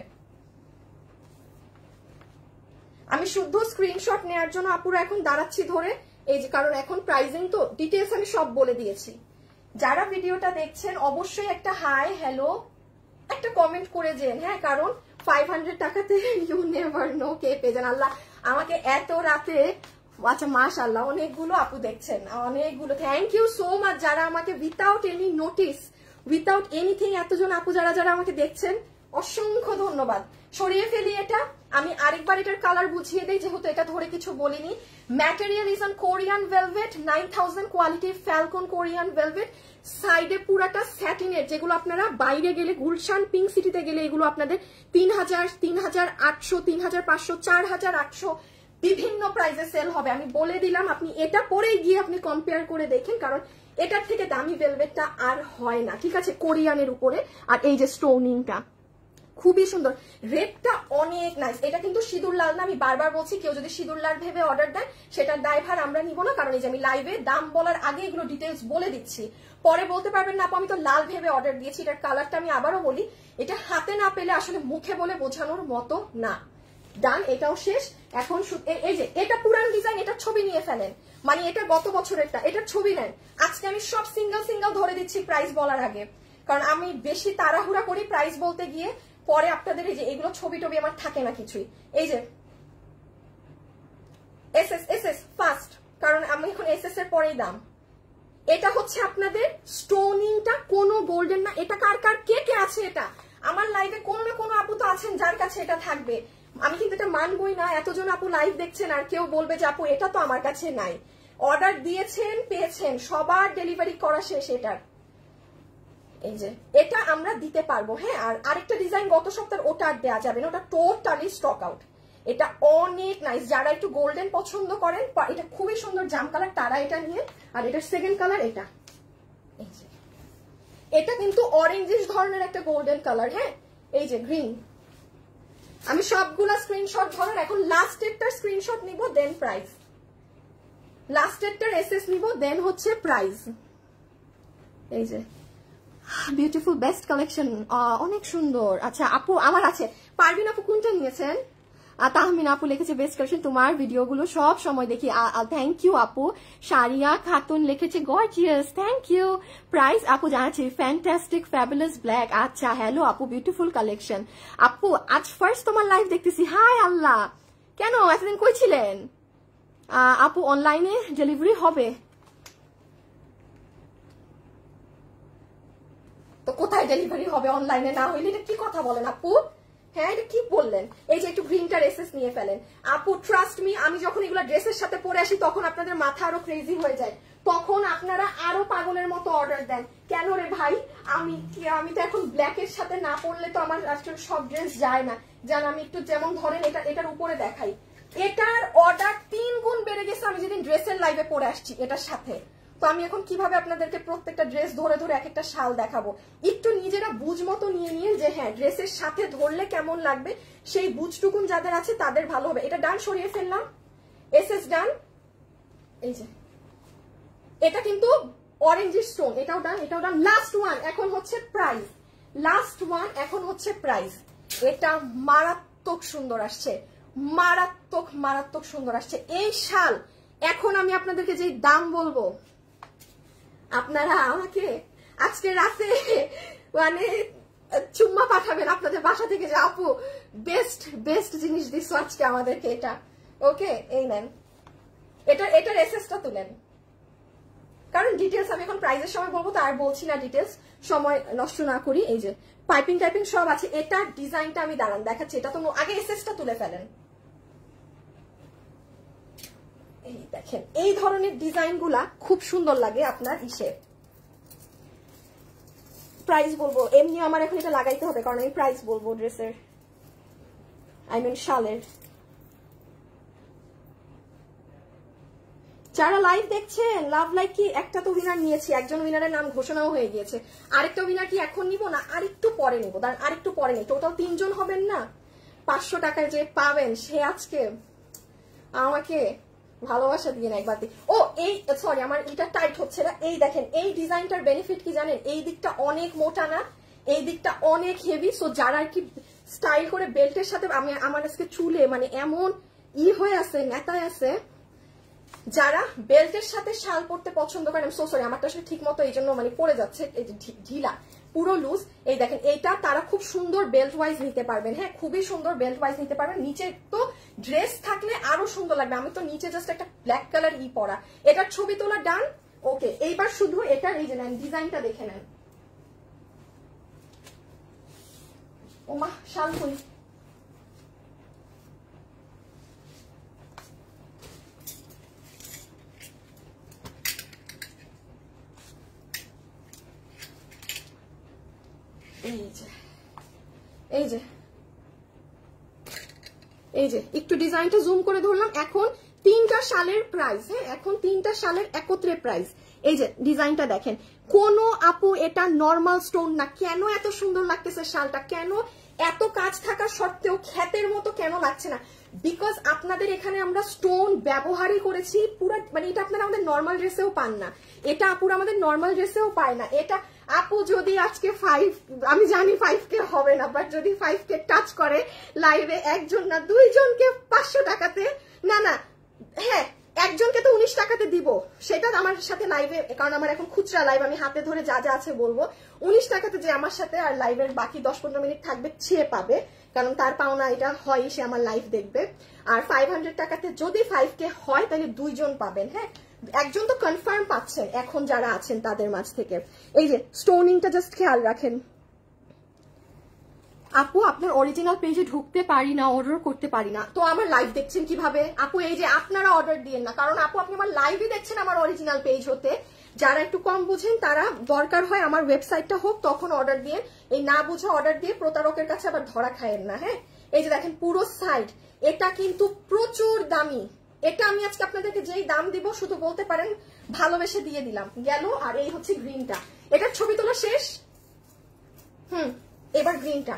আমি শুদ্ধ স্ক্রিনশট নেওয়ার জন্য আপুরা এখন দাঁড়াচ্ছি ধরে। এই যে কারণ এখন প্রাইজিং তো ডিটেলস আমি সব বলে দিয়েছি। যারা ভিডিওটা দেখছেন অবশ্যই একটা হাই হ্যালো একটা কমেন্ট করে যেন, হ্যাঁ, কারণ 500 টাকাতে ইউ নেভার নো কে পেয়ে যান। আল্লাহ আমাকে এত রাতে, আচ্ছা মাশাআল্লাহ অনেকগুলো আপু দেখছেন, অনেকগুলো, থ্যাংক ইউ সো মাচ যারা আমাকে without any notice, without anything এতজন আপু যারা যারা আমাকে দেখছেন, অসংখ্য ধন্যবাদ। সরিয়ে ফেলি এটা, আমি আরেকবার এটার কালার বুঝিয়ে দিই যেহেতু এটা ধরে কিছু বলিনি। Material is on Korean velvet, 9000 quality falcon Korean velvet, সাইডে পুরাটা স্যাটিনের, যেগুলো আপনারা বাইরে গেলে গুলশান পিঙ্ক সিটিতে গেলে এগুলো আপনাদের 3000, 3800, 3500, 4800 বিভিন্ন প্রাইসে সেল হবে। আমি বলে দিলাম, আপনি এটা পরে গিয়ে আপনি কম্পেয়ার করে দেখেন, কারণ এটার থেকে দামি ভেলভেটটা আর হয় না, ঠিক আছে, কোরিয়ানের উপরে। আর এই যে স্টোনিংটা খুবই সুন্দর, রেডটা অনেক নাইস। এটা কিন্তু সিঁদুর লাল না, আমি বারবার বলছি, কেউ যদি সিঁদুর লাল ভেবে অর্ডার দেন সেটার দায়ভার আমরা নিব না, কারণ এই যে আমি লাইভে দাম বলার আগে এগুলো ডিটেলস বলে দিচ্ছি, পরে বলতে পারবেন না আপু আমি তো লাল ভেবে অর্ডার দিয়েছি। এটার কালারটা আমি আবারও বলি, এটা হাতে না পেলে আসলে মুখে বলে বোঝানোর মতো না। ডান, এটাও শেষ। এখন এই যে এটা পুরান ডিজাইন, এটার ছবি নিয়ে ফেলেন, মানে এটা গত বছরেরটা, এটার ছবি নেন। আজকে আমি সব সিঙ্গেল সিঙ্গেল ধরে দিচ্ছি প্রাইস বলার আগে, কারণ আমি বেশি তাড়াহুড়া করি প্রাইস বলতে গিয়ে, পরে আপনাদের এই যে এগুলো ছবি টবি আমার থাকে না কিছুই। এই যে এসএস এসএস ফার্স্ট, কারণ আমি এখন এসএস এর পরেই দাম। এটা হচ্ছে আপনাদের স্টোনিংটা কোনো গোল্ডেন না, এটা কার কার কে কে আছে, এটা আমার লাইভে কোনো না কোনো আপু তো আছেন যার কাছে এটা থাকবে। আমি কিন্তু এটা মানবই না, এতজন আপু লাইভ দেখছেন আর কেউ বলবে যে আপু এটা তো আমার কাছে নাই। অর্ডার দিয়েছেন, পেয়েছেন, সবার ডেলিভারি করা শেষ এটার। এই যে এটা আমরা দিতে পারবো, হ্যাঁ। আর আরেকটা ডিজাইন গত সপ্তাহের, ওটা আর দেওয়া যাবে না, ওটা টোটালি স্টক আউট। এটা অনেক নাইস, যারা একটু গোল্ডেন পছন্দ করেন, এটা খুবই সুন্দর জাম কালার, তারা এটা নিয়ে। আর এটার সেকেন্ড কালার এটা, এই যে এটা কিন্তু অরেঞ্জিশ ধরনের একটা গোল্ডেন কালার, হ্যাঁ। এই যে গ্রিন, আমি সবগুলা স্ক্রিনশট ধরার এখন লাস্টেরটার স্ক্রিনশট নিব, দেন প্রাইস, লাস্টেরটার এসএস নিব, দেন হচ্ছে প্রাইস। এই যে বিউটিফুল বেস্ট কালেকশন, অনেক সুন্দর। আচ্ছা আপু আমার আছে, পারভিন আপু কোনটা নিয়েছেন? তাহমিন আপু লিখেছে বেস্ট কালেকশন, তোমার ভিডিওগুলো সব সময় দেখি। থ্যাংক ইউ আপু। সারিয়া খাতুন লিখেছে গর্জিয়াস, থ্যাংক ইউ। প্রাইস আপু জানাচ্ছি ফ্যান্টাস্টিক ফ্যাবুলাস ব্ল্যাক। আচ্ছা হ্যালো আপু, বিউটিফুল কালেকশন। আপু আজ ফার্স্ট তোমার লাইভ দেখতেছি, হাই আল্লাহ, কেন এতদিন কই ছিলেন? আপু অনলাইনে ডেলিভারি হবে তো কোথায় ডেলিভারি হবে অনলাইনে না হইলে? এটা কি কথা বলেন আপু, হ্যাঁ এটা কি বললেন? এই যে একটু গ্রিনটা ড্রেসেস নিয়ে ফেলেন আপু, ট্রাস্ট মি, আমি যখন এগুলো ড্রেসের সাথে পরে আসি তখন আপনাদের মাথা আরো ক্রেজি হয়ে যায়, তখন আপনারা আরো পাগলের মতো অর্ডার দেন। কেন রে ভাই, আমি তো এখন ব্ল্যাকের সাথে না পরলে তো আমার আসলে সব ড্রেস যায় না, জান আমি একটু যেমন ধরেন এটার উপরে দেখাই, এটার অর্ডার 3 গুণ বেড়ে গেছে আমি যেদিন ড্রেসের লাইভে পরে আসছি এটার সাথে। তো আমি এখন কিভাবে আপনাদেরকে প্রত্যেকটা ড্রেস ধরে ধরে এক একটা শাল দেখাবো? একটু নিজেরা বুঝ মতো নিয়ে নিয়ে যে হ্যাঁ ড্রেসের সাথে ধরলে কেমন লাগবে, সেই বুঝটুকুন যাদের আছে তাদের ভালো হবে। এটা ডান সরিয়ে ফেললাম, এসএস ডান। এই যে এটা কিন্তু অরেঞ্জ স্টোন, এটাও ডান, এটাও ডান। লাস্ট ওয়ান এখন হচ্ছে প্রাইস, লাস্ট ওয়ান এখন হচ্ছে প্রাইস। এটা মারাত্মক সুন্দর আসছে, মারাত্মক মারাত্মক সুন্দর আসছে এই শাল। এখন আমি আপনাদেরকে যে দাম বলবো, আপনারা আমাকে আজকে রাতে মানে চুম্মা পাঠাবেন আপনাদের বাসা থেকে যে আপু বেস্ট বেস্ট জিনিস দিচ্ছ আজকে আমাদেরকে এটা। ওকে এই নেন, এটার এসএসটা তুলেন, কারণ ডিটেলস আমি এখন প্রাইজের সময় বলবো, তো আর বলছি না, ডিটেলস সময় নষ্ট না করি। এই যে পাইপিং টাইপিং সব আছে, এটার ডিজাইনটা আমি দাঁড়ান দেখাচ্ছি, এটা তো আগে এসএসটা তুলে ফেলেন। এই দেখেন এই ধরনের ডিজাইন গুলা খুব সুন্দর লাগে আপনার ইসে। প্রাইস বলবো এমনি আমার এখন এটা লাগাইতে হবে, কারণ আমি প্রাইস বলবো ড্রেসের, আই মিন শালের। যারা লাইভ দেখছেন লাভ লাইক কি একটা তো উইনার নিয়েছি, একজন উইনারের নাম ঘোষণাও হয়ে গিয়েছে, আরেকটা উইনার কি এখন নিব না আরেকটু পরে নিব? আরেকটু পরে নেই, টোটাল 3 জন হবেন না, 500 টাকায় যে পাবেন সে আজকে আমাকে ভালোবাসা দিয়ে না একবার। ও এই সরি আমার এটা টাইট হচ্ছে না, এই দেখেন এই ডিজাইনটার বেনিফিট কি জানেন, এই দিকটা অনেক মোটা না, এই দিকটা অনেক হেভি। সো যারা আর কি স্টাইল করে বেল্টের সাথে, আমি আমার আজকে চুলে মানে এমন হয়ে আছে, নেতায় আছে, যারা বেল্টের সাথে শাল পরতে পছন্দ করেন, সো সরি আমারটা আসলে ঠিক মতো এই জন্য মানে পড়ে যাচ্ছে, এই যে ঢিলা পুরো লুজ, এই দেখেন এইটা তারা খুব সুন্দর বেল্ট ওয়াইজ নিতে পারবেন। হ্যাঁ খুবই সুন্দর বেল্ট ওয়াইজ নিতে পারবেন। নিচে তো ড্রেস থাকলে আরো সুন্দর লাগবে। আমি তো নিচে জাস্ট একটা ব্ল্যাক কালার পরা, এটার ছবি তোলা ডান। ওকে এইবার শুধু এটার এই যে নেন ডিজাইনটা দেখে নেন। ওমা শাল কই, এই যে একটু ডিজাইনটা জুম করে ধরলাম। এখন 3টা শালের প্রাইস, হ্যাঁ এখন 3টা শালের একত্রে প্রাইস। এই যে ডিজাইনটা দেখেন, কোন আপু এটা নর্মাল স্টোন না, কেন এত সুন্দর লাগতেছে শালটা, কেন এত কাজ থাকা সত্ত্বেও খ্যাতের মতো কেন লাগছে না, বিকজ আপনাদের এখানে আমরা স্টোন ব্যবহারই করেছি পুরো, মানে এটা আপনারা আমাদের নর্মাল ড্রেসেও পান না, এটা আপুরা আমাদের নর্মাল ড্রেসেও পায় না। এটা আপু যদি আজকে 5, আমি জানি 5K হবে না, বাট যদি 5K টাচ করে লাইভে একজন না 2 জনকে 500 টাকাতে, না না হ্যাঁ একজনকে তো 19 টাকাতে দিব, সেটা আমার সাথে লাইভে, কারণ আমার এখন খুচরা লাইভ, আমি হাতে ধরে যা যা আছে বলবো, 19 টাকাতে যে আমার সাথে আর লাইভের বাকি 10-15 মিনিট থাকবে সে পাবে, কারণ তার পাওনা এটা হয়, সে আমার লাইভ দেখবে। আর 500 টাকাতে যদি 5K হয় তাহলে 2 জন পাবেন। হ্যাঁ একজন তো কনফার্ম পাচ্ছেন এখন যারা আছেন তাদের মাঝ থেকে। এই যে স্টোনিংটা জাস্ট খেয়াল রাখেন। আপু আপনার অরিজিনাল পেজে ঢুকতে পারি না, অর্ডার করতে পারি না, তো আমার লাইভ দেখছেন কিভাবে আপু? এই যে আপনারা অর্ডার দিয়েন না, কারণ আপু আপনি আমার লাইভই দেখছেন আমার অরিজিনাল পেজ হতে। যারা একটু কম বুঝেন তারা দরকার হয় আমার ওয়েবসাইটটা হোক তখন অর্ডার দিয়ে, এই না বুঝে অর্ডার দিয়ে প্রতারকের কাছে আবার ধরা খায়েন না। হ্যাঁ এই যে দেখেন পুরো সাইড, এটা কিন্তু প্রচুর দামি, এটা আমি আজকে আপনাদেরকে যেই দাম দিব শুধু বলতে পারেন ভালোবেসে দিয়ে দিলাম গেল। আর এই হচ্ছে গ্রিনটা, এটার ছবি তোলা শেষ। এবার গ্রিনটা,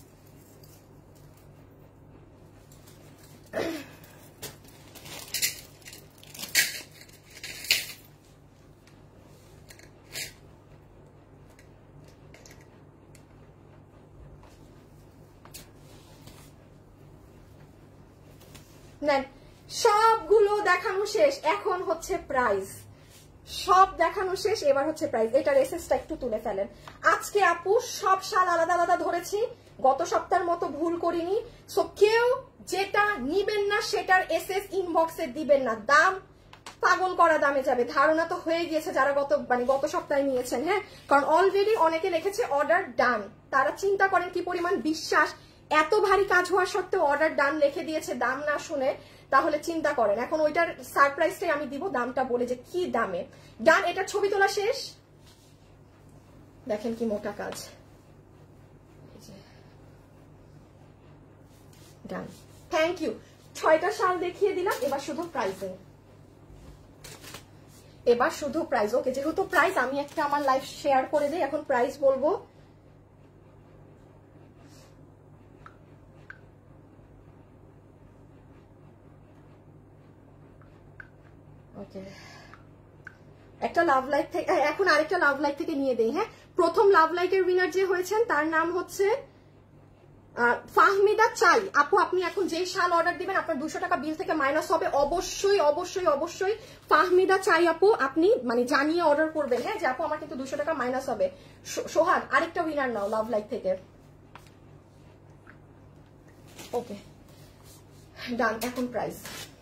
নেন সবগুলো দেখানো শেষ, এখন হচ্ছে প্রাইস, সব দেখানো শেষ, এবার হচ্ছে প্রাইস। এটার এসএসটা একটু তুলে ফেলেন। আজকে আপু সব শাল আলাদা আলাদা ধরেছি, গত সপ্তাহের মতো ভুল করিনি। সো কেউ যেটা নিবেন না সেটার এসএস ইনবক্সে দিবেন না, দাম পাগল করা দামে যাবে। ধারণা তো হয়ে গিয়েছে যারা গত সপ্তাহে নিয়েছেন। হ্যাঁ কারণ অলরেডি অনেকে লিখেছে অর্ডার ডান, তারা চিন্তা করেন কি পরিমাণ বিশ্বাস, এত ভারী কাজ হওয়া সত্ত্বেও অর্ডার ডান লিখে দিয়েছে দাম না শুনে, তাহলে চিন্তা করেন। এখন ওইটার সারপ্রাইজটাই আমি দিব, দামটা বলে যে কি দামে ডান। এটার ছবি তোলা শেষ, দেখেন কি মোটা কাজ, ডান। থ্যাংক ইউ, 6টা শাল দেখিয়ে দিলাম, এবার শুধু প্রাইসিং, এবার শুধু প্রাইস। ওকে যেহেতু প্রাইস আমি একটা আমার লাইভ শেয়ার করে দিই, এখন প্রাইস বলবো। ওকে একটা লাভ লাইক থেকে, এখন আরেকটা লাভ লাইক থেকে নিয়ে দেই। হ্যাঁ প্রথম লাভ লাইকের উইনার যে হয়েছেন তার নাম হচ্ছে ফাহমিদা চাই। আপু আপনি এখন যেই শাল অর্ডার দিবেন আপনার 200 টাকা বিল থেকে মাইনাস হবে, অবশ্যই অবশ্যই অবশ্যই ফাহমিদা চাই আপু আপনি মানে জানিয়ে অর্ডার করবেন। হ্যাঁ যে আপু আমার কিন্তু 200 টাকা মাইনাস হবে। সোহাগ আরেকটা উইনার নাও লাভ লাইক থেকে। ওকে ডান, এখন প্রাইস।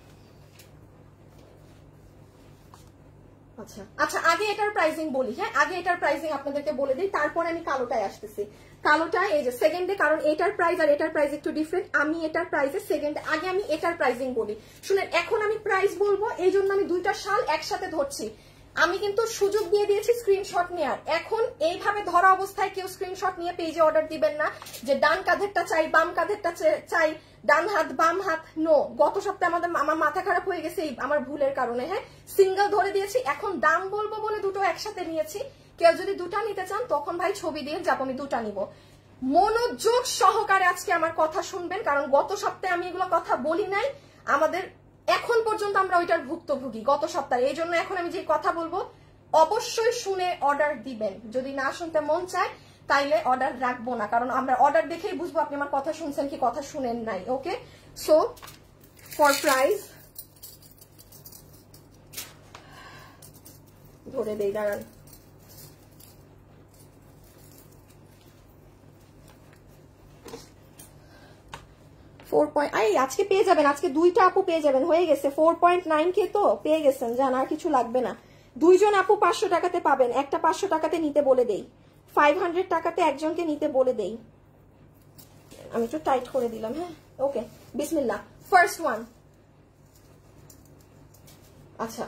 আচ্ছা আচ্ছা আগে এটার প্রাইসিং বলি। হ্যাঁ আগে এটার প্রাইসিং আপনাদেরকে বলে দিই, তারপরে আমি কালোটায় আসতেছি। কালোটা এই যে সেকেন্ডে, কারণ এটার প্রাইস আর এটার প্রাইস একটু ডিফারেন্ট, আমি এটার প্রাইসে সেকেন্ডে, আগে আমি এটার প্রাইসিং বলি শুনেন। এখন আমি প্রাইস বলবো এই জন্য আমি 2টা শাল একসাথে ধরছি। আমি কিন্তু সুযোগ দিয়ে দিয়েছি স্ক্রিনশট নেওয়ার, এখন এইভাবে ধরা অবস্থায় কেউ স্ক্রিনশট নিয়ে পেজে অর্ডার দিবেন না যে ডান কাঁধেরটা চাই বাম কাঁধেরটা চাই, ডান হাত বাম হাত, নো। গত সপ্তাহে আমার মাথা খারাপ হয়ে গেছে আমার ভুলের কারণে। হ্যাঁ সিঙ্গেল ধরে দিয়েছি, এখন দাম বলবো বলে 2টো একসাথে নিয়েছি। কেউ যদি 2টা নিতে চান তখন ভাই ছবি দিয়ে যাবো আমি 2টা নিব। মনোযোগ সহকারে আজকে আমার কথা শুনবেন, কারণ গত সপ্তাহে আমি এগুলো কথা বলি নাই, আমাদের এখন পর্যন্ত আমরা ওইটার ভুক্তভোগী গত সপ্তাহে। এই জন্য এখন আমি যে কথা বলবো অবশ্যই শুনে অর্ডার দিবেন। যদি না শুনতে মন চায় তাইলে অর্ডার রাখবো না, কারণ আমরা অর্ডার দেখেই বুঝবো আপনি আমার কথা শুনছেন কি কথা শুনেন নাই। ওকে, সো ফর প্রাইস ধরে দেই, দাঁড়ান। আজকে পেয়ে যাবেন, আজকে দুইটা আপু পেয়ে যাবেন, হয়ে গেছে 4.9K তো পেয়ে গেছেন, জান আর কিছু লাগবে না। দুইজন আপু 500 টাকাতে পাবেন, একটা 500 টাকাতে নিতে বলে দেই, 500 টাকাতে একজনকে নিতে বলে দেই। আমি একটু টাইট করে দিলাম। হ্যাঁ, ওকে, বিসমিল্লাহ। ফার্স্ট ওয়ান, আচ্ছা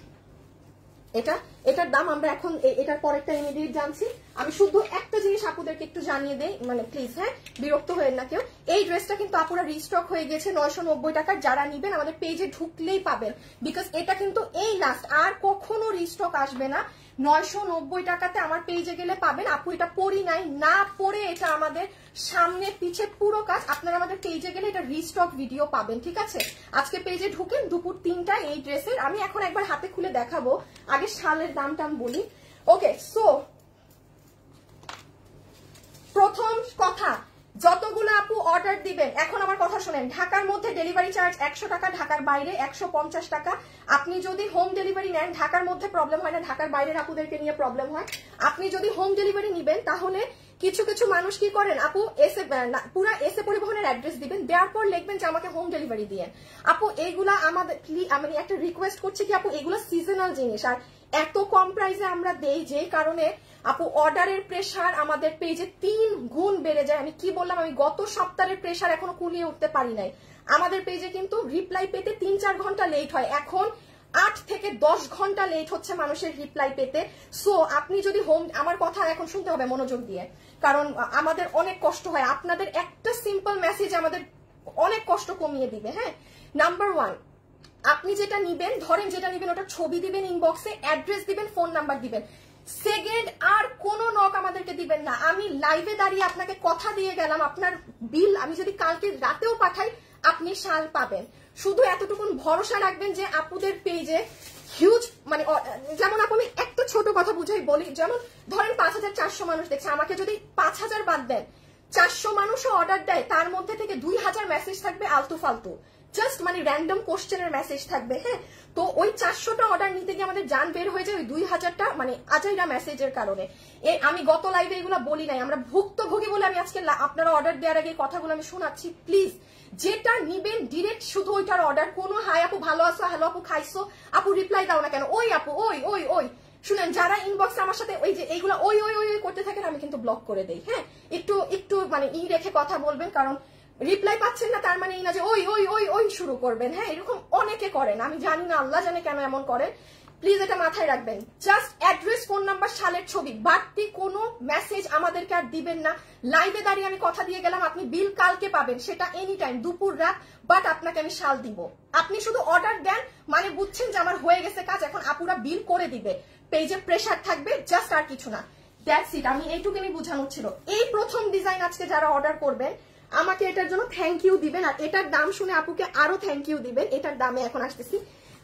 এটার দাম আমরা এখন এটার পরেরটা ইমিডিয়েট জানছি। আমি শুধু একটা জিনিস আপুদেরকে একটু জানিয়ে দেই, মানে প্লিজ, হ্যাঁ বিরক্ত হয়েন না কেউ। এই ড্রেসটা কিন্তু আপুরা রিস্টক হয়ে গেছে 990 টাকার, যারা নিবেন আমাদের পেজে ঢুকলেই পাবেন, বিকজ এটা কিন্তু এই লাস্ট, আর কখনো রিস্টক আসবে না। 990 টাকাতে আমার পেজে গেলে পাবেন। আপু এটা পরি নাই, না পরে এটা আমাদের সামনে পিছে পুরো কাজ, আপনারা আমাদের পেজে গেলে এটা রিস্টক ভিডিও পাবেন, ঠিক আছে? আজকে পেজে ঢুকেন দুপুর 3টায় এই ড্রেসের, আমি এখন একবার হাতে খুলে দেখাবো, আগে শালের দামটা বলি। ওকে, সো প্রথম কথা, যতগুলো আপু অর্ডার দিবেন এখন আমার কথা শুনেন, ঢাকার মধ্যে ডেলিভারি চার্জ 100 টাকা, ঢাকার বাইরে 150 টাকা। আপনি যদি হোম ডেলিভারি নেন, ঢাকার মধ্যে প্রবলেম হয় না, ঢাকার বাইরের আপুদেরকে নিয়ে প্রবলেম হয়। আপনি যদি হোম ডেলিভারি নিবেন তাহলে কিছু কিছু মানুষ কি করেন, আপু এসে পুরা এসে পরিবহনের অ্যাড্রেস দিবেন, দেওয়ার পর লিখবেন যে আমাকে হোম ডেলিভারি দিয়েন। আপু এইগুলা আমাদের, আমি একটা রিকোয়েস্ট করছি কি আপু, এগুলো সিজনাল জিনিস, আর এত কম প্রাইসে আমরা দেই যে কারণে আপু অর্ডারের প্রেসার আমাদের পেজে 3 গুণ বেড়ে যায়। আমি কি বললাম, আমি গত সপ্তাহের প্রেসার এখনো কুলিয়ে উঠতে পারি নাই। আমাদের পেজে কিন্তু রিপ্লাই পেতে 3-4 ঘন্টা লেট হয়, এখন 8 থেকে 10 ঘন্টা লেট হচ্ছে মানুষের রিপ্লাই পেতে। সো আপনি যদি হোম, আমার কথা এখন শুনতে হবে মনোযোগ দিয়ে, কারণ আমাদের অনেক কষ্ট হয়, আপনাদের একটা সিম্পল মেসেজ আমাদের অনেক কষ্ট কমিয়ে দিবে। হ্যাঁ, নাম্বার 1, আপনি যেটা নিবেন, ধরেন যেটা নিবেন ওটা ছবি দিবেন ইনবক্সে, অ্যাড্রেস দিবেন, ফোন নাম্বার দিবেন, সেকেন্ড আর কোনো নক আমাদেরকে দিবেন না। আমি লাইভে দাঁড়িয়ে আপনাকে কথা দিয়ে গেলাম, আপনার বিল আমি যদি কালকে রাতেও পাঠাই আপনি শাল পাবেন। শুধু এতটুকুন ভরসা রাখবেন যে আপুদের পেজে হিউজ, মানে যেমন আপু আমি একটা ছোট কথা বুঝাই বলি, যেমন ধরেন 5400 মানুষ দেখছে, আমাকে যদি 5000 বাদ দেন, 400 মানুষও অর্ডার দেয়, তার মধ্যে থেকে 2000 মেসেজ থাকবে আলতু ফালতু, জাস্ট মানে র্যান্ডম কোশ্চেনের মেসেজ থাকবে। হ্যাঁ, তো ওই 400টা অর্ডার নিতে গিয়ে আমাদের জান বের হয়ে যায় ওই 2000টা মানে আজাইরা মেসেজের কারণে। আমি গত লাইভে এগুলো বলি নাই, আমরা ভুক্তভোগী বলে আমি আজকে আপনারা অর্ডার দেওয়ার আগে কথাগুলো আমি শোনাচ্ছি। প্লিজ যেটা নিবেন ডিরেক্ট শুধু ওইটার অর্ডার, কোনো হাই আপু ভালো আছো, হ্যালো আপু খাইছো, আপু রিপ্লাই দাও না কেন, ওই আপু ওই ওই ওই শুনেন, যারা ইনবক্সে আমার সাথে ওই যে এইগুলো ওই ওই ওই করতে থাকেন আমি কিন্তু ব্লক করে দেই। হ্যাঁ, একটু একটু মানে রেখে কথা বলবেন, কারণ রিপ্লাই পাচ্ছেন না তার মানে এই না যে ওই ওই ওই ওই শুরু করবেন। হ্যাঁ, এরকম অনেকে করেন, আমি জানি না, আল্লাহ জানে কেন এমন করেন। প্লিজ এটা মাথায় রাখবেন, জাস্ট অ্যাড্রেস, ফোন নাম্বার, শালের ছবি, বাড়তি কোনো মেসেজ আমাদেরকে আর দিবেন না। লাইভে দাঁড়িয়ে আমি কথা দিয়ে গেলাম আপনি বিল কালকে পাবেন, সেটা এনি টাইম দুপুর রাত, বাট আপনাকে আমি শাল দিব। আপনি শুধু অর্ডার দেন, মানে বুঝছেন যে আমার হয়ে গেছে কাজ, এখন আপুরা বিল করে দিবে, পেজে প্রেসার থাকবে, জাস্ট আর কিছু না। দ্যাটস ইট, আমি এইটুকু আমি বোঝানো ছিল। এই প্রথম ডিজাইন আজকে যারা অর্ডার করবেন আমাকে এটার জন্য থ্যাংক ইউ দিবেন, আর এটার দাম শুনে আপুকে আরো থ্যাংক ইউ দিবেন। এটার দামে এখন আসতেছি,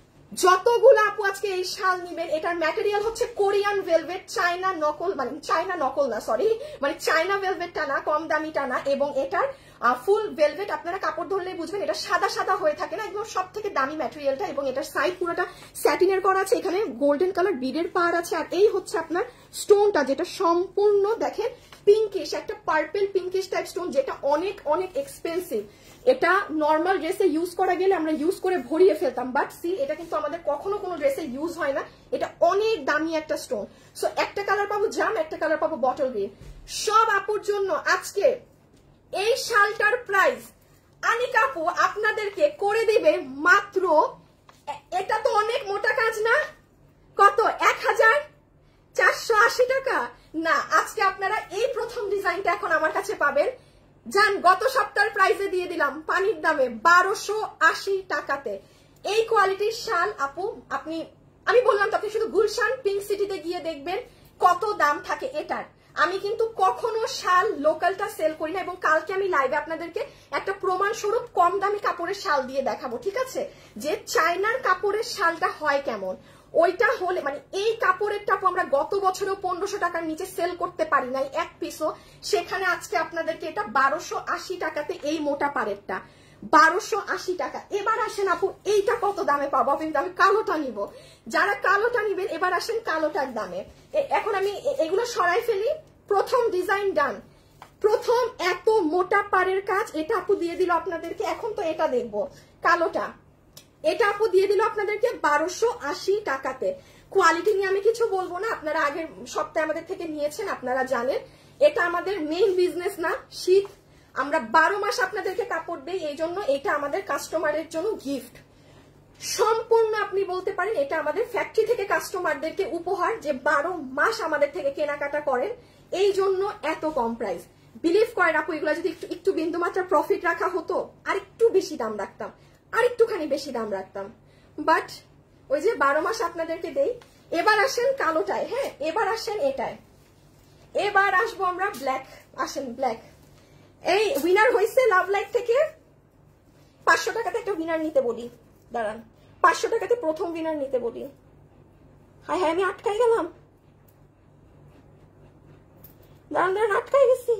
যতগুলো আপু আজকে এই শাল নিবেন, এটার ম্যাটেরিয়াল হচ্ছে কোরিয়ান ভেলভেট, চায়না নকল, মানে চায়না নকল না, সরি, মানে চায়না ভেলভেটটা না, কম দামিটা না, এবং এটার ফুল ভেলভেট। আপনারা কাপড় ধরলেই বুঝবেন এটা সাদা সাদা হয়ে থাকে না, একদম সব থেকে দামি ম্যাটেরিয়ালটা, এবং এটার সাইড পুরোটা স্যাটিনের করা আছে, এখানে গোল্ডেন কালার বিডের পার আছে, আর এই হচ্ছে আপনার স্টোনটা, যেটা সম্পূর্ণ দেখেন পিঙ্কিশ, একটা পার্পল পিঙ্কিশ টাইপ স্টোন, যেটা অনেক অনেক এক্সপেন্সিভ। এটা নর্মাল ড্রেসে ইউজ করা গেলে আমরা ইউজ করে ভরিয়ে ফেলতাম, বাট সি এটা কিন্তু আমাদের কখনো কোনো ড্রেসে ইউজ হয় না, এটা অনেক দামি একটা স্টোন। সো একটা কালার পাবো জাম, একটা কালার পাবো বটল গ্রিন। সব আপুর জন্য আজকে এই শালটার প্রাইস আনিকা আপু আপনাদেরকে করে দিবে মাত্র, এটা তো অনেক মোটা কাজ না, কত, 1480 টাকা না। আজকে আপনারা এই প্রথম ডিজাইনটা এখন আমার কাছে পাবেন, জান গত সপ্তাহের প্রাইসে দিয়ে দিলাম পানির দামে 1280 টাকাতে। এই কোয়ালিটির শাল আপু আপনি, আমি বললাম তো, আপনি শুধু গুলশান পিঙ্ক সিটিতে গিয়ে দেখবেন কত দাম থাকে এটার। আমি কিন্তু কখনো শাল লোকালটা সেল করি না, এবং কালকে আমি লাইভে আপনাদেরকে একটা প্রমাণ স্বরূপ কম দামি কাপড়ের শাল দিয়ে দেখাবো, ঠিক আছে, যে চায়নার কাপড়ের শালটা হয় কেমন। ওইটা হলে মানে এই কাপড়ের টাপও আমরা গত বছরেও 1500 টাকার নিচে সেল করতে পারি নাই এক পিসও, সেখানে আজকে আপনাদেরকে এটা 1280 টাকাতে এই মোটা পাড়েরটা 1280 টাকা। এবার আসেন আপু এইটা কত দামে পাবো, কিন্তু আমি কালোটা নিব, যারা কালোটা নিবেন এবার আসেন কালোটার দামে। এখন আমি এগুলো সরাই ফেলি। প্রথম ডিজাইন ডান, প্রথম এত মোটা পাড়ের কাজ, এটা আপু দিয়ে দিল আপনাদেরকে। এখন তো এটা দেখবো কালোটা, এটা আপু দিয়ে দিল আপনাদেরকে 1280 টাকাতে। কোয়ালিটি নিয়ে আমি কিছু বলবো না, আপনারা আগের সপ্তাহে আমাদের থেকে নিয়েছেন, আপনারা জানেন এটা আমাদের মেইন বিজনেস না। শীত আমরা 12 মাস আপনাদেরকে কাপড় দেই, এই জন্য এটা আমাদের কাস্টমারের জন্য গিফট সম্পূর্ণ। আপনি বলতে পারেন এটা আমাদের ফ্যাক্টরি থেকে কাস্টমারদেরকে উপহার, যে 12 মাস আমাদের থেকে কেনাকাটা করেন, এই জন্য এত কম প্রাইস। বিলিভ করেন আপু, এগুলো যদি একটু বিন্দুমাত্রা প্রফিট রাখা হতো আর একটু বেশি দাম রাখতাম, আর একটুখানি বেশি দাম রাখতাম, বাট ওই যে 12 মাস আপনাদেরকে দেই। এবার আসেন কালোটায়, হ্যাঁ এবার আসেন এটায়, এবার আসবো আমরা ব্ল্যাক। আসেন ব্ল্যাক, এই উইনার হয়েছে লাভ লাইফ থেকে 500 টাকাতে একটা উইনার নিতে বলি, দাঁড়ান 500 টাকাতে প্রথম উইনার নিতে বলি। হায় হায় আমি আটকাই গেলাম, দাঁড়ান দাঁড়ান আটকাই গেছি।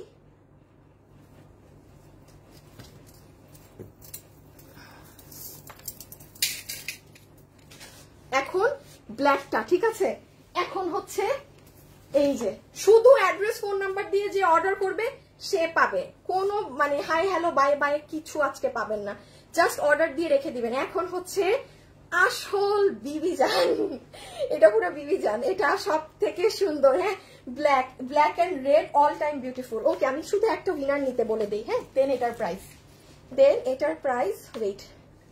এখন ব্ল্যাকটা, ঠিক আছে, এখন হচ্ছে এই যে শুধু অ্যাড্রেস ফোন নাম্বার দিয়ে যে অর্ডার করবে সে পাবে, কোনো মানে হাই হ্যালো বাই বাই কিছু আজকে পাবেন না, জাস্ট অর্ডার দিয়ে রেখে দিবেন। এখন হচ্ছে আসল বিবিজান, এটা পুরো বিবিজান, এটা সব থেকে সুন্দর, হ্যাঁ black, black and red all time beautiful. Okay আমি শুধু একটা উইনার নিতে বলে দিই, হ্যাঁ দেন এটার প্রাইস, ওয়েট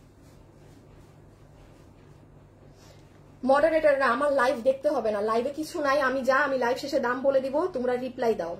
মডারেটররা আমার লাইভ দেখতে হবে না, লাইভে কিছু নাই, আমি লাইভ শেষে দাম বলে দিব, তোমরা রিপ্লাই দাও।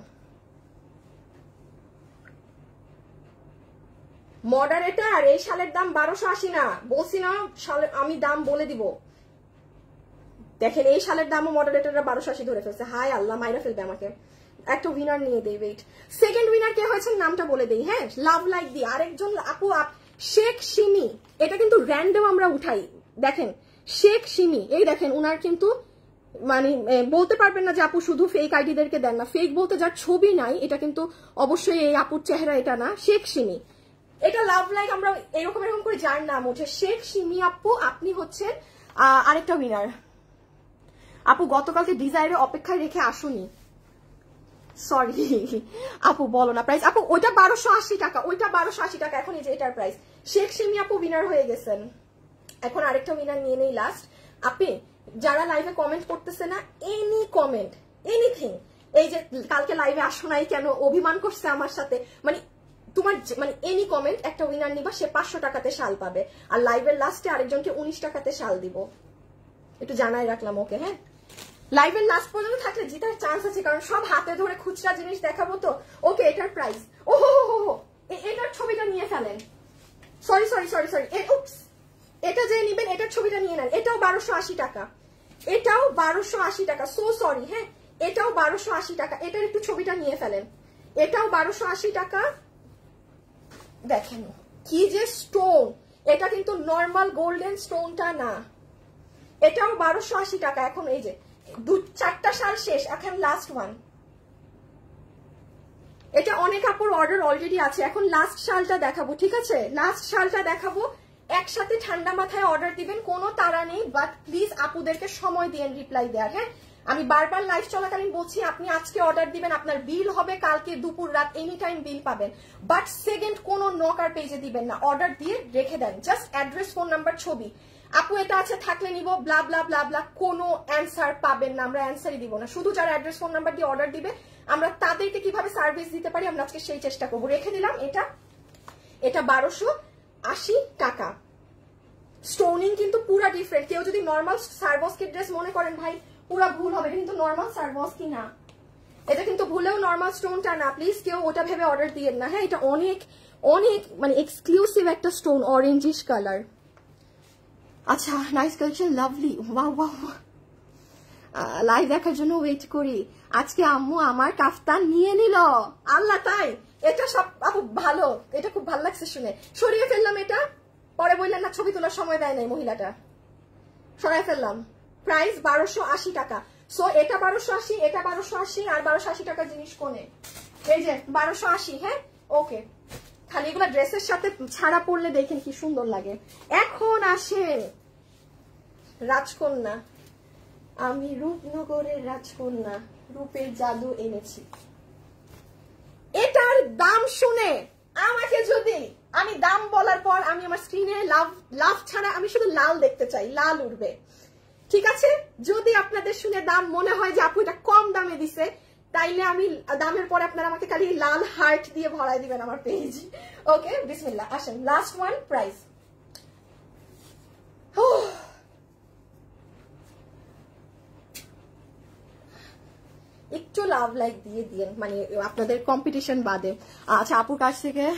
মডারেটর এই শালের দাম 1280 না, বলছি না আমি দাম বলে দিব। দেখেন এই শালের দামও মডারেটররা 1280 ধরে ফেলছে, হাই আল্লাহ মাইরা ফেলবে আমাকে। একটা উইনার নিয়ে দেই, ওয়েট সেকেন্ড উইনার কে হয়েছে নামটা বলে দেই, হ্যাঁ লাভ লাইক দিয়ে আরেকজন আপু শেখ সিমি, এটা কিন্তু র্যান্ডম আমরা উঠাই, দেখেন শেখ সিমি, এই দেখেন উনার কিন্তু মানে বলতে পারবেন না যে আপু শুধু ফেক আইডিদেরকে দেন না, ফেক বলতে যার ছবি নাই এটা কিন্তু অবশ্যই এই আপুর চেহারা এটা না, শেখ সিমি। এটা লাভ লাইক আমরা এরকম করে যার নাম ওঠে শেখ সিমি আপু, আপনি হচ্ছেন আরেকটা উইনার। আপু গতকালকে ডিজাইনের অপেক্ষায় রেখে আসুনি, সরি আপু বলো না প্রাইস। আপু ওইটা 1280 টাকা, ওইটা 1280 টাকা, এখন এই যে এটার প্রাইস। শেখ সিমি আপু উইনার হয়ে গেছেন। এখন আরেকটা উইনার নিয়ে নেই লাস্ট। আপনি যারা লাইভে কমেন্ট করতেছে না, এনি কমেন্ট এনিথিং, এই যে কালকে লাইভে আসো নাই কেন, অভিমান করছে আমার সাথে, মানে তোমার মানে এনি কমেন্ট, একটা উইনার নিবা, সে 500 টাকাতে শাল পাবে, আর লাইভের লাস্টে আরেকজনকে 19 টাকাতে শাল দিব, একটু জানাই রাখলাম ওকে। হ্যাঁ লাইভের লাস্ট পর্যন্ত থাকলে জিতার চান্স আছে, কারণ সব হাতে ধরে খুচরা জিনিস দেখাবো তো। ওকে এটার প্রাইস, ও হো এটার ছবিটা নিয়ে ফেলেন, সরি এটা যে নিবেন এটার ছবিটা নিয়ে নেন, এটাও 1280 টাকা, এটাও 1280 টাকা, সো সরি, হ্যাঁ এটাও 1280 টাকা, এটার একটু ছবিটা নিয়ে ফেলেন, এটাও 1280 টাকা। দেখেন কি যে স্টোন, এটা কিন্তু নর্মাল গোল্ডেন স্টোনটা না, এটাও 1280 টাকা। এখন এই যে 4টা শাল শেষ, এখন লাস্ট ওয়ান, এটা অনেক আপুর অর্ডার অলরেডি আছে, এখন লাস্ট শালটা দেখাবো, ঠিক আছে লাস্ট শালটা দেখাবো, একসাথে ঠান্ডা মাথায় অর্ডার দিবেন, কোনো তাড়া নেই, বাট প্লিজ আপুদেরকে সময় দিয়েন রিপ্লাই দেওয়ার। হ্যাঁ আমি বারবার লাইভ চলাকালীন বলছি, আপনি আজকে অর্ডার দিবেন, আপনার বিল হবে কালকে দুপুর রাত এনি টাইম বিল পাবেন, বাট সেকেন্ড কোনো নকার পেজে দিবেন না, অর্ডার দিয়ে রেখে দেন, জাস্ট অ্যাড্রেস ফোন নাম্বার ছবি, আপু এটা আছে থাকলে নিব ব্লা ব্লা ব্লা ব্লা, কোনো অ্যান্সার পাবেন না, আমরা অ্যান্সারই দিব না, শুধু যারা অ্যাড্রেস ফোন নাম্বার দিয়ে অর্ডার দিবে আমরা তাদেরকে কিভাবে সার্ভিস দিতে পারি আমরা আজকে সেই চেষ্টা করবো। রেখে দিলাম এটা 1280 টাকা। স্টোনিং কিন্তু পুরা ডিফারেন্ট, কেউ যদি নর্মাল সার্ভসকি ড্রেস মনে করেন ভাই পুরা ভুল হবে, কিন্তু নর্মাল সার্ভসকি না, এটা কিন্তু ভুলেও নর্মাল স্টোনটা না, প্লিজ কেউ ওটা ভেবে অর্ডার দিয়েন না। হ্যাঁ এটা অনেক অনেক মানে এক্সক্লুসিভ একটা স্টোন, অরেঞ্জিশ কালার। আচ্ছা nice collection, lovely, wow wow. Live দেখার জন্য ওয়েট করি। আজকে আম্মু আমার কাফতান নিয়ে নিল, আল্লাহ তাই, এটা সব আপু ভালো, এটা খুব ভালো লাগছে শুনে। সরিয়ে ফেললাম এটা, পরে বললেন না ছবি তোলার সময় দেয় নাই মহিলাটা, সরাই ফেললাম। প্রাইস 1280 টাকা। সো এটা 1280, এটা 1280, আর 1280 টাকার জিনিস কোনে, এই যে 1280। হ্যাঁ ওকে, খালি এগুলো ড্রেসের সাথে ছাড়া পড়লে দেখেন কি সুন্দর লাগে। এখন আসেন রাজকন্যা, আমি রূপনগরের রাজকন্যা, রূপের জাদু এনেছি। এটার দাম শুনে আমাকে যদি, আমি দাম বলার পর আমি আমার স্ক্রিনে লাভ ছাড়া আমি শুধু লাল দেখতে চাই, লাল উঠবে, ঠিক আছে? যদি আপনাদের শুনে দাম মনে হয় যে আপু এটা কম দামে দিছে, তাইলে আমি দামের পরে আপনারা আমাকে খালি লাল হার্ট দিয়ে ভরাই দিবেন আমার পেজ। ওকে বিসমিল্লাহ, আসেন লাস্ট ওয়ান প্রাইস। একটু লাভ লাইক দিয়ে দিন, মানে আপনাদের কম্পিটিশন বাদে। আচ্ছা আপুর কাছ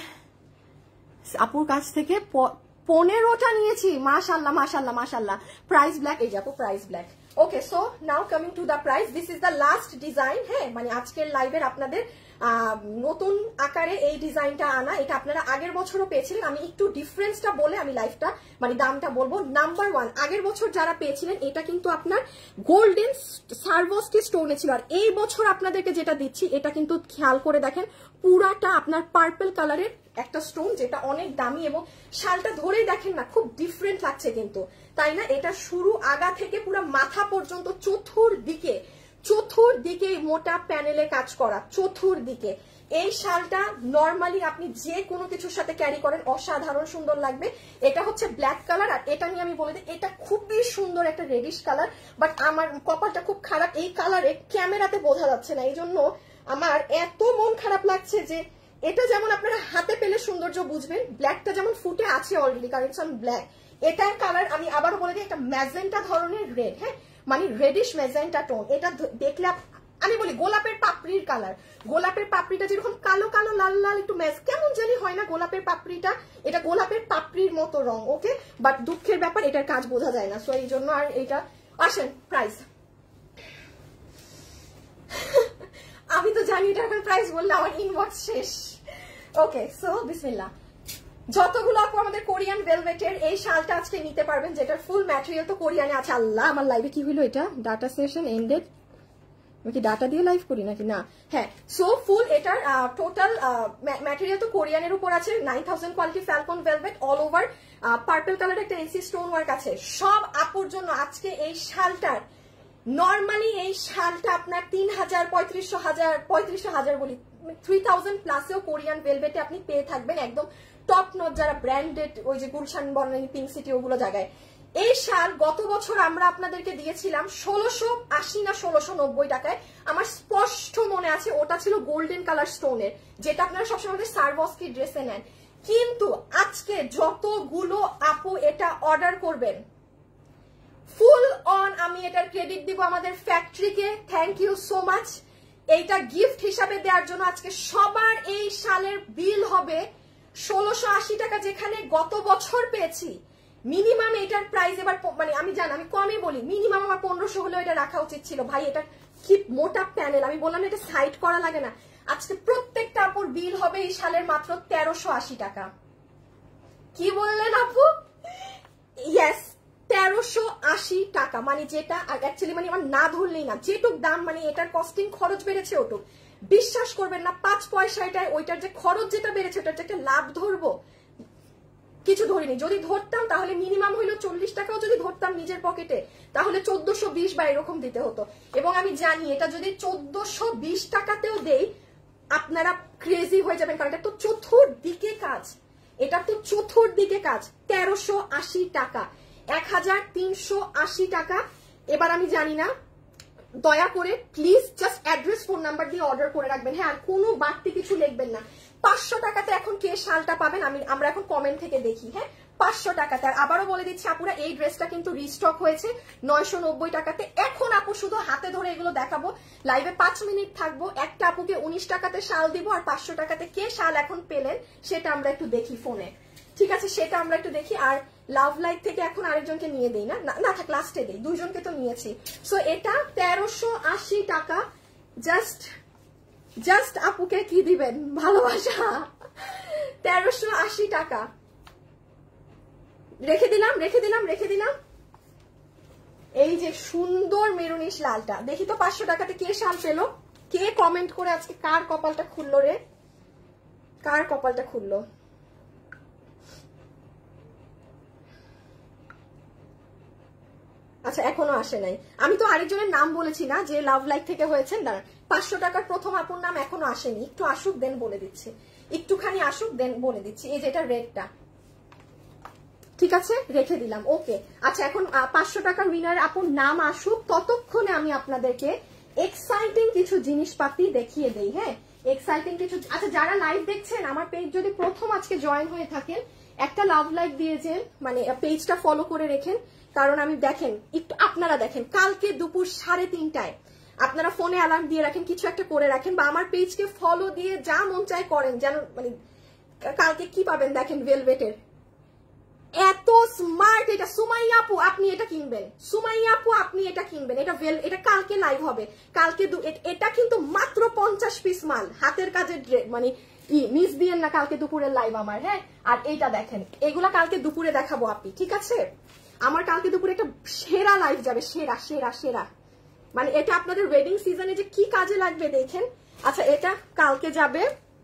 থেকে 15টা নিয়েছি, মাশাআল্লাহ মাশাআল্লাহ মাশাআল্লাহ। প্রাইস ব্ল্যাক, এই যে আপু price black. Okay so now coming to the price, this is the last design. হ্যাঁ মানে আজকের লাইভের আপনাদের নতুন আকারে এই ডিজাইনটা আনা, এটা আপনারা আগের বছরও পেয়েছিলেন। আমি একটু ডিফারেন্সটা বলে আমি লাইভটা মানে দামটা বলবো। নাম্বার 1, আগের বছর যারা পেয়েছিলেন এটা কিন্তু আপনার গোল্ডেন সার্ভোস্টি স্টোনে ছিল, আর এই বছর আপনাদেরকে যেটা দিচ্ছি এটা কিন্তু খেয়াল করে দেখেন পুরাটা আপনার পার্পল কালারের একটা স্টোন, যেটা অনেক দামি, এবং শালটা ধরেই দেখেন না খুব ডিফারেন্ট লাগছে কিন্তু, তাই না? এটা শুরু আগা থেকে পুরো মাথা পর্যন্ত চতুর্দিকে মোটা প্যানেলে কাজ করা, চতুর্দিকে। এই শালটা নরমালি আপনি যে কোনো কিছুর সাথে ক্যারি করেন অসাধারণ সুন্দর লাগবে। এটা হচ্ছে ব্ল্যাক কালার, আর এটা নিয়ে আমি বলে দিই এটা খুবই সুন্দর একটা রেডিশ কালার, বাট আমার কপালটা খুব খারাপ, এই কালারে ক্যামেরাতে বোঝা যাচ্ছে না, এই জন্য আমার এত মন খারাপ লাগছে যে এটা যেমন আপনারা হাতে পেলে সৌন্দর্য বুঝবেন, ব্ল্যাকটা যেমন ফুটে আছে অলরেডি, কারণ ইটস অন ব্ল্যাক। এটার কালার আমি আবার বলে দিই একটা ম্যাজেন্টা ধরনের রেড, হ্যাঁ মানে রেডিশ ম্যাজেন্টা টোন। এটা দেখলে আমি বলি গোলাপের পাপড়ির কালার, গোলাপের পাপড়িটা যেরকম কালো কালো লাল লাল একটু কেমন জানি হয় না গোলাপের পাপড়িটা, এটা গোলাপের পাপড়ির মতো রং। ওকে, বাট দুঃখের ব্যাপার এটার কাজ বোঝা যায় না, সো এই জন্য। আর এটা আসেন প্রাইস, আমি তো জানি এটা এখন প্রাইস বললে আমার ইনবক্স শেষ। ওকে সো বিসমিল্লাহ, যতগুলো আপু আমাদের কোরিয়ান ভেলভেটের এই শালটা আজকে নিতে পারবেন, যেটার ফুল ম্যাটেরিয়াল তো কোরিয়ানে আছে। আল্লাহ আমার লাইভে কি হইলো, এটা ডাটা সেশন এন্ডেড, আমি কি ডাটা দিয়ে লাইভ করি নাকি না? হ্যাঁ সো ফুল এটার টোটাল ম্যাটেরিয়াল তো কোরিয়ানের উপর আছে, 9000 quality falcon velvet all over purple colour একটা এসি স্টোন ওয়ার্ক আছে। সব আপুর জন্য আজকে এই শালটার, নর্মালি এই শালটা আপনার 3000 3500 বলি 3000 প্লাসেও কোরিয়ান ভেলভেটে আপনি পেয়ে থাকবেন, একদম টপ নট যারা ব্র্যান্ডেড, ওই যে গুলশান বনানী পিঙ্ক সিটি ওগুলো জায়গায়। এই শাল গত বছর আমরা আপনাদেরকে দিয়েছিলাম 1680 না 1690 টাকায়, আমার স্পষ্ট মনে আছে। ওটা ছিল গোল্ডেন কালার স্টোনের, যেটা আপনারা সবসময় সার্ভস্কি ড্রেসে নেন। কিন্তু আজকে যতগুলো আপু এটা অর্ডার করবেন ফুল অন, আমি এটার ক্রেডিট দিব আমাদের ফ্যাক্টরিকে, থ্যাংক ইউ সো মাচ। এইটা গিফট হিসাবে দেওয়ার জন্য আজকে সবার এই শালের বিল হবে 1680 টাকা, যেখানে গত বছর পেয়েছি মিনিমাম এটার প্রাইস এবার মানে আমি জানি আমি কমই বলি, মিনিমাম আমার 1500 হলেও এটা রাখা উচিত ছিল। ভাই এটা কি মোটা প্যানেল, আমি বললাম এটা সাইড করা লাগে না। আজকে প্রত্যেকটা আপুর বিল হবে এই শালের মাত্র 1380 টাকা। কি বললেন আপু? ইয়েস 1380 টাকা, মানে যেটা অ্যাকচুয়ালি মানে আমার না ধরলেই না, যেটুক দাম মানে এটার কস্টিং খরচ বেড়েছে ওটুক বিশ্বাস করবেন না, 5 পয়সা এটাই, ওইটার যে খরচ যেটা বেড়েছে ওটার যে একটা লাভ ধরবো কিছু ধরিনি। যদি ধরতাম তাহলে মিনিমাম হইলো 40 টাকাও যদি ধরতাম নিজের পকেটে তাহলে 1420 বা এরকম দিতে হতো। এবং আমি জানি এটা যদি 1420 টাকাতেও দেই আপনারা ক্রেজি হয়ে যাবেন, কারণ এটা তো চতুর্দিকে কাজ, এটা তো চতুর্দিকে কাজ। 1380 টাকা, 1380 টাকা। এবার আমি জানি না, দয়া করে please just address phone number দিয়ে অর্ডার করে রাখবেন, হ্যাঁ আর কোনো বাড়তি কিছু লিখবেন না। 500 টাকাতে এখন কে শালটা পাবেন আমরা এখন কমেন্ট থেকে দেখি। হ্যাঁ 500 টাকাতে। আর আবারও বলে দিচ্ছি আপুরা, এই ড্রেসটা কিন্তু রিস্টক হয়েছে 990 টাকাতে। এখন আপু শুধু হাতে ধরে এগুলো দেখাবো, লাইভে 5 মিনিট থাকবো, একটা আপুকে 19 টাকাতে শাল দিব, আর 500 টাকাতে কে শাল এখন পেলেন সেটা আমরা একটু দেখি ফোনে। ঠিক আছে, সেটা আমরা একটু দেখি। আর লাভ লাইক থেকে এখন আরেকজনকে নিয়ে দেই না, না থাক লাস্টে দেই, দুইজনকে তো নিয়েছি। সো এটা 1380 টাকা। জাস্ট আপুকে কি দিবেন? ভালোবাসা। 1380 টাকা রেখে দিলাম। এই যে সুন্দর মেরুনিশ লালটা, দেখি তো 500 টাকাতে কে শাল পেলো? কে কমেন্ট করে আজকে কার কপালটা খুললো রে? কার কপালটা খুললো? আচ্ছা এখনো আসে নাই। আমি তো আরেকজনের নাম বলেছি না যে লাভ লাইক থেকে হয়েছেন, না 500 টাকার প্রথম আপুর নাম এখনো আসেনি। একটু আসুক দেন বলে দিচ্ছি, একটুখানি আসুক দেন বলে দিচ্ছি। এই যে এটা রেডটা, ঠিক আছে রেখে দিলাম। ওকে আচ্ছা, এখন 500 টাকার উইনার আপুর নাম আসুক, ততক্ষণে আমি আপনাদেরকে এক্সাইটিং কিছু জিনিসপাতি দেখিয়ে দেই। হ্যাঁ এক্সাইটিং কিছু। আচ্ছা যারা লাইভ দেখছেন, আমার পেজ যদি প্রথম আজকে জয়েন হয়ে থাকেন, একটা লাভ লাইক দিয়েছেন, মানে পেজটা ফলো করে রেখেন। কারণ আমি দেখেন একটু, আপনারা দেখেন কালকে দুপুর 3:30টায় আপনারা ফোনে অ্যালার্ম দিয়ে রাখেন, কিছু একটা করে রাখেন, বা আমার পেজকে ফলো দিয়ে যা মন চায় করেন, যেন মানে কালকে কি পাবেন দেখেন। ভেলভেটের এত স্মার্ট, এটা সুমাইয়া আপু আপনি এটা কিনবেন, সুমাইয়া আপু আপনি এটা কিনবেন। এটা কালকে লাইভ হবে, কালকে এটা কিন্তু মাত্র 50 পিস মাল, হাতের কাজের মানে মিস দিয়েন না কালকে দুপুরের লাইভ আমার। হ্যাঁ আর এইটা দেখেন, এগুলা কালকে দুপুরে দেখাবো আপনি, ঠিক আছে? আমার কালকে দুপুরে একটা সেরা লাইভ যাবে, সেরা সেরা সেরা, মানে এটা আপনাদের ওয়েডিং সিজনে যে কি কাজে লাগবে দেখেন। আচ্ছা এটা কালকে যাবে,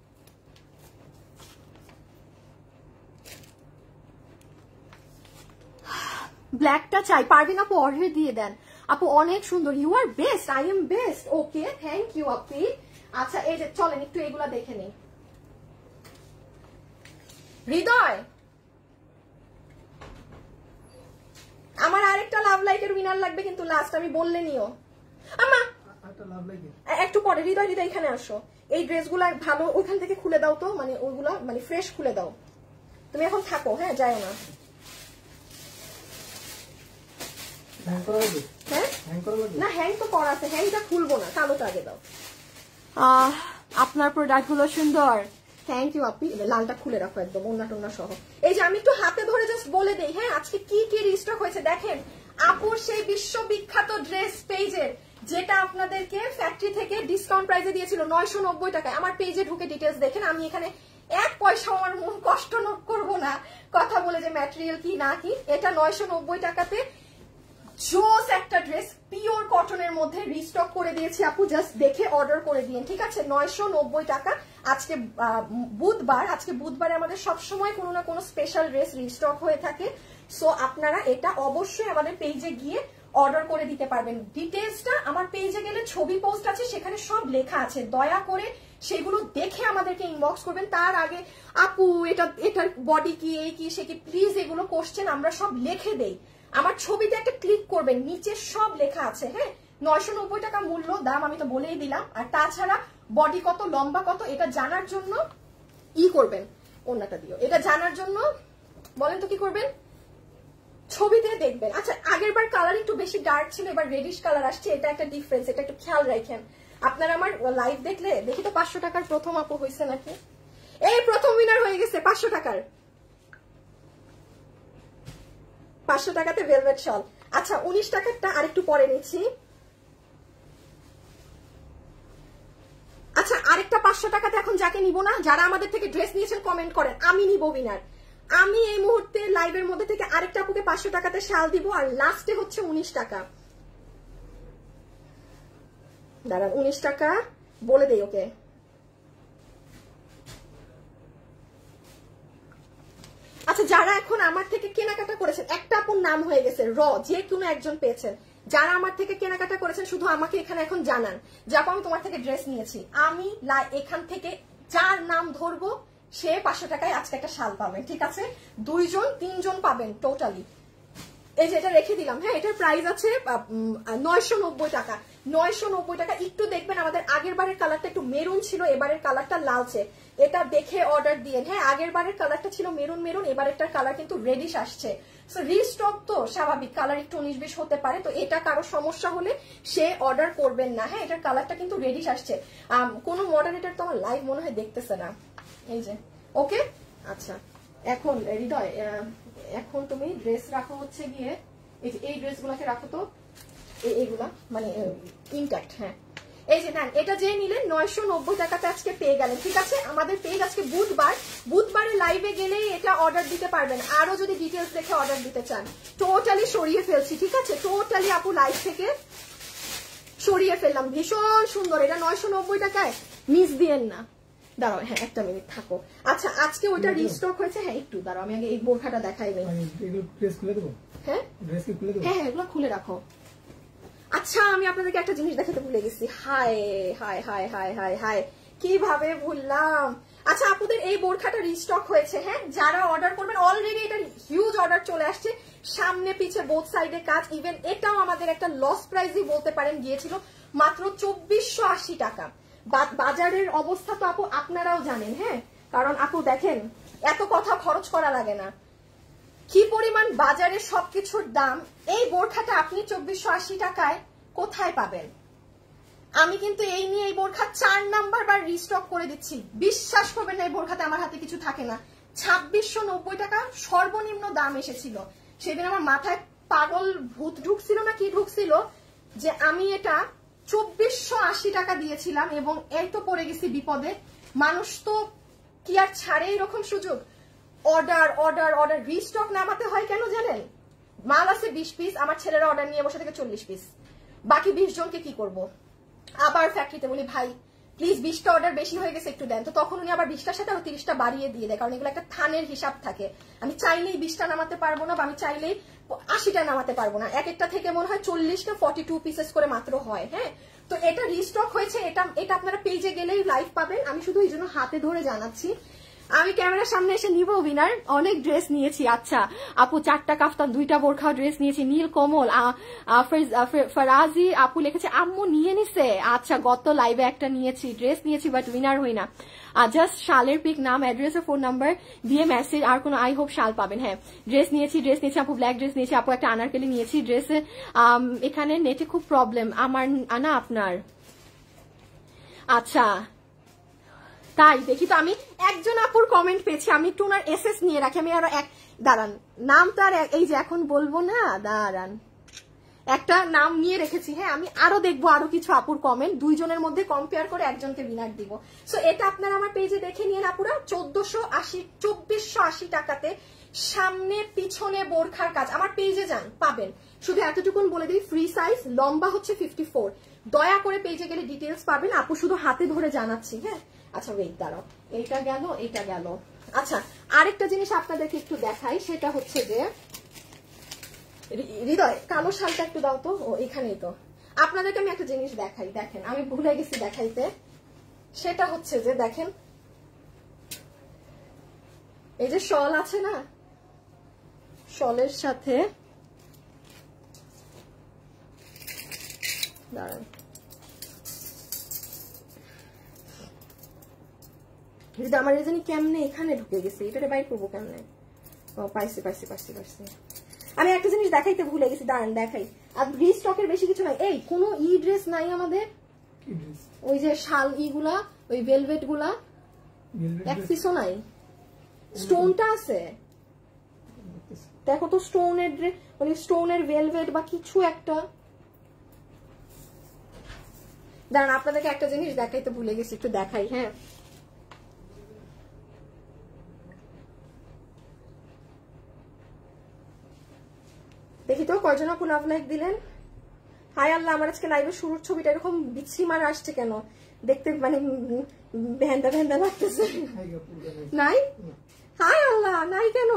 ব্ল্যাকটা চাই। পারবেন আপু অর্ডার দিয়ে দেন। আপু অনেক সুন্দর, you are best, I am best. Okay thank you আপনি। আচ্ছা এই যে চলেন একটু এগুলা দেখে নিই। হৃদয় আমার আরেকটা লাভ লাইকের উইনার লাগবে কিন্তু লাস্ট, আমি বললে নিও আমা একটু পরে। হৃদয় এখানে আসো, এই ড্রেসগুলা ভালো ওইখান থেকে খুলে দাও তো, মানে ওইগুলা মানে ফ্রেশ খুলে দাও। তুমি এখন থাকো, হ্যাঁ যাও না। না হ্যাং তো করা আছে, হ্যাংটা খুলবো না, কালোটা আগে দাও। আপনার প্রোডাক্ট গুলো সুন্দর, থ্যাংক ইউ আপনি। লালটা খুলে রাখো একদম, ওন্না টোন্না সহ। এই যে আমি একটু হাতে ধরে জাস্ট বলে দেই, হ্যাঁ আজকে কি কি রিস্টক হয়েছে দেখেন। আপুর সেই বিশ্ববিখ্যাত ড্রেস পেজের, যেটা আপনাদেরকে ফ্যাক্টরি থেকে ডিসকাউন্ট প্রাইসে দিয়েছিল 990 টাকায়, আমার পেজে ঢুকে ডিটেলস দেখেন। আমি এখানে 1 পয়সা আমার মন কষ্ট করবো না কথা বলে যে ম্যাটেরিয়াল কি না কি। এটা 990 টাকাতে জোস একটা ড্রেস, পিওর কটনের মধ্যে রিস্টক করে দিয়েছি আপু, জাস্ট দেখে অর্ডার করে দিন, ঠিক আছে? 990 টাকা। আজকে বুধবার, আজকে বুধবারে আমাদের সবসময় কোনো না কোনো স্পেশাল ড্রেস রিস্টক হয়ে থাকে। সো আপনারা এটা অবশ্যই আমাদের পেজে গিয়ে অর্ডার করে দিতে পারবেন। ডিটেলসটা আমার পেজে গেলে ছবি পোস্ট আছে, সেখানে সব লেখা আছে, দয়া করে সেগুলো দেখে আমাদেরকে ইনবক্স করবেন। তার আগে আপু এটার বডি কি, এই কি সে কি, প্লিজ এগুলো কোশ্চেন আমরা সব লিখে দেই। আমার ছবিতে একটা ক্লিক করবেন, নিচে সব লেখা আছে। হ্যাঁ 990 টাকা মূল্য, দাম আমি তো বলেই দিলাম। আর তাছাড়া বডি কত, লম্বা কত, এটা জানার জন্য ই করবেন, ওন্নাটা দিও। এটা জানার জন্য বলেন তো কি করবেন, ছবিতে দেখবেন। আচ্ছা আগের বার কালার একটু বেশি ডার্ক ছিল, এবার রেডিশ কালার আসছে, এটা একটা ডিফারেন্স, এটা একটু খেয়াল রাখেন। আপনারা আমার লাইভ দেখলে দেখি তো 500 টাকার প্রথম আপু হয়েছে নাকি। এই প্রথম উইনার হয়ে গেছে 500 টাকার, 500 টাকাতে ভেলভেট শল। আচ্ছা 19 টাকারটা আরেকটু পরে নিচ্ছি। আচ্ছা আরেকটা 500 টাকাতে এখন যাকে নিব না, যারা আমাদের থেকে ড্রেস নিয়েছেন কমেন্ট করেন, আমি নিব উইনার। আমি এই মুহূর্তে লাইভের মধ্যে থেকে আরেকটা আপুকে 500 টাকাতে শাল দিব, আর লাস্টে হচ্ছে 19 টাকা। দাঁড়ান 19 টাকা বলে দেই ওকে। আচ্ছা যারা এখন আমার থেকে কেনাকাটা করেছেন, একটা আপুর নাম হয়ে গেছে র, যে কোনো একজন পেয়েছেন। যারা আমার থেকে কেনাকাটা করেছেন শুধু আমাকে এখানে এখন জানান যে আপু আমি তোমার থেকে ড্রেস নিয়েছি, আমি এখান থেকে যার নাম ধরবো সে 500 টাকায় আজকে একটা শাল পাবেন, ঠিক আছে? 2 জন 3 জন পাবেন টোটালি। এই যে এটা রেখে দিলাম। হ্যাঁ এটার প্রাইস আছে 990 টাকা। 990 টাকা। একটু দেখবেন আমাদের আগের বারের কালারটা একটু মেরুন ছিল, এবারের কালারটা লালচে, এটা দেখে অর্ডার দিয়েন। হ্যাঁ আগের বারের কালারটা ছিল মেরুন মেরুন, এবারেরটার কালার কিন্তু রেডিশ আসছে। সো রিস্টক তো স্বাভাবিক, কালার একটু 19-20 হতে পারে, তো এটা কারো সমস্যা হলে সে অর্ডার করবেন না। হ্যাঁ এটার কালারটা কিন্তু রেডিশ আসছে। কোনো মডারেটর তো আমার লাইভ মনে হয় দেখতেছে না, এই যে ওকে। আচ্ছা এখন হৃদয় এখন তুমি ড্রেস রাখো হচ্ছে গিয়ে এই ড্রেসগুলোকে রাখো তো, এইগুলা মানে ইনট্যাক্ট। হ্যাঁ এই যে নেন, এটা যে নিলেন 990 টাকাতে আজকে পেয়ে গেলেন। ঠিক আছে, আমাদের পেজ আজকে বুধবারে লাইভে গেলেই এটা অর্ডার দিতে পারবেন। আরো যদি ডিটেলস দেখে অর্ডার দিতে চান, টোটালি সরিয়ে ফেলছি। ঠিক আছে, টোটালি আপু লাইভ থেকে সরিয়ে ফেললাম। ভীষণ সুন্দর, এটা 990 টাকায় মিস দিয়েন না। দাঁড়াও, হ্যাঁ একটা মিনিট থাকো। আচ্ছা আজকে ওইটা রিস্টক হয়েছে। হ্যাঁ একটু দাঁড়াও, আমি আগে এই বোরখাটা দেখাই নেই। হ্যাঁ হ্যাঁ এগুলো খুলে রাখো। আচ্ছা আমি আপনাদেরকে একটা জিনিস দেখাতে ভুলে গেছি। হায় হায় হায় হায় হায় হায়, কিভাবে ভুললাম। আচ্ছা আপুদের এই বোরখাটা রিস্টক হয়েছে। হ্যাঁ যারা অর্ডার করবেন, অলরেডি এটা হিউজ অর্ডার চলে আসছে, সামনে পিছে বোথ সাইডে কাজ। ইভেন এটাও আমাদের একটা লস প্রাইসই বলতে পারেন, গিয়েছিল মাত্র 2480 টাকা। বাজারের অবস্থা তো আপু আপনারাও জানেন। হ্যাঁ কারণ আপু দেখেন, এত কথা খরচ করা লাগে না, কি পরিমাণ বাজারে সবকিছুর দাম। এই বোরখাটা আপনি 2480 টাকায় কোথায় পাবেন? আমি কিন্তু এই নিয়ে এই বোরখা 4 নাম্বার বার রিস্টক করে দিচ্ছি। বিশ্বাস করবেন না, এই বোরখাতে আমার হাতে কিছু থাকে না। 2690 টাকা সর্বনিম্ন দাম এসেছিল। সেদিন আমার মাথায় পাগল ভূত ঢুকছিল না কি ঢুকছিল, যে আমি এটা 2480 টাকা দিয়েছিলাম এবং এই তো পড়ে গেছি বিপদে। মানুষ তো কি আর ছাড়ে এরকম সুযোগ? অর্ডার অর্ডার অর্ডার, রিস্টক নামাতে হয় কেন জানেন? মাল আছে 20 পিস, আমার ছেলেরা অর্ডার নিয়ে বসে থেকে 40 পিস, বাকি 20 জনকে কি করব? আবার ফ্যাক্টরিতে বলি ভাই প্লিজ 20টা অর্ডার বেশি হয়ে গেছে একটু দেন, তো তখন উনি আবার 20টার সাথে আরো 30টা বাড়িয়ে দিয়ে দেয়, কারণ এগুলো একটা থানের হিসাব থাকে। আমি চাইলেই 20টা নামাতে পারবো না, বা আমি চাইলেই 80টা নামাতে পারবো না। এক একটা থেকে মনে হয় 40 না 42 পিসেস করে মাত্র হয়। হ্যাঁ তো এটা রিস্টক হয়েছে, এটা আপনারা পেজে গেলেই লাইভ পাবেন। আমি শুধু এই জন্য হাতে ধরে জানাচ্ছি। আমি ক্যামেরার সামনে এসে নিব উইনার, অনেক ড্রেস নিয়েছি। আচ্ছা আপু 4টা কাফতান 2টা বোরখা ড্রেস নিয়েছি। নীল কমল ফরাজি আপু লিখেছে আম্মু নিয়ে নিছে। আচ্ছা গত লাইভে একটা নিয়েছি, ড্রেস নিয়েছি, বাট উইনার হই না। জাস্ট শালের পিক, নাম, অ্যাড্রেস, ফোন নাম্বার দিয়ে মেসেজ, আর কোনো আই হোপ শাল পাবেন। হ্যাঁ ড্রেস নিয়েছি আপু, ব্ল্যাক ড্রেস নিয়েছি আপু, একটা আনারকলি নিয়েছি। ড্রেসে এখানে নেটে খুব প্রবলেম আমার না আপনার। আচ্ছা তাই দেখি তো, আমি একজন আপুর কমেন্ট পেয়েছি, আমি একটু ওনার এসএস নিয়ে রাখি। আমি আরো দাঁড়ান, নাম তার এই যে এখন বলবো না, দাঁড়ান একটা নাম নিয়ে রেখেছি। হ্যাঁ আমি আরো দেখবো আরো কিছু আপুর কমেন্ট, দুইজনের মধ্যে কম্পেয়ার করে একজনকে উইনার দিব। সো এটা আপনারা আমার পেজে দেখে নিয়ে আপুরা 2480 টাকাতে সামনে পিছনে বোরখার কাজ। আমার পেজে যান পাবেন। শুধু এতটুকুন বলে দিই, ফ্রি সাইজ, লম্বা হচ্ছে 54। দয়া করে পেজে গেলে ডিটেলস পাবেন। আপু শুধু হাতে ধরে জানাচ্ছি। হ্যাঁ আচ্ছা ওয়েট দাঁড়াও, এইটা গেল এইটা গেল। আচ্ছা আরেকটা জিনিস আপনাদেরকে একটু দেখাই, সেটা হচ্ছে যে হৃদয় কালো শালটা একটু দাও তো। ও এখানেই তো। আপনাদেরকে আমি একটা জিনিস দেখাই, দেখেন আমি ভুলে গেছি দেখাইতে। সেটা হচ্ছে যে দেখেন এই যে শল আছে না, শলের সাথে দাঁড়ান আমার এই জানি কেমনে এখানে ঢুকে গেছে, এটারে বাইর করবো কেমনে? ও পাইছি পাইছি পাইছি পাইছি। আমি একটা জিনিস দেখাইতে ভুলে গেছি, দাঁড়ান দেখাই। আর রিস্টকের বেশি কিছু নাই। এই কোনো ই ড্রেস নাই আমাদের? ওই যে শাল ইগুলা, ওই ভেলভেট গুলা এক পিসও নাই। স্টোনটা আছে দেখো তো, স্টোনের ড্রেস মানে স্টোনের ভেলভেট বা কিছু একটা। দাঁড়ান আপনাদেরকে একটা জিনিস দেখাইতে ভুলে গেছি, একটু দেখাই। হ্যাঁ দেখি তো কয়জন আপু লাভ লাইক দিলেন। হায় আল্লাহ, আমার আজকে লাইভের শুরুর ছবিটা এরকম বিচ্ছি মার আসছে কেন? দেখতে মানে ভ্যান্দা ভ্যান্দা লাগতেছে। নাই? হায় আল্লাহ, নাই কেন?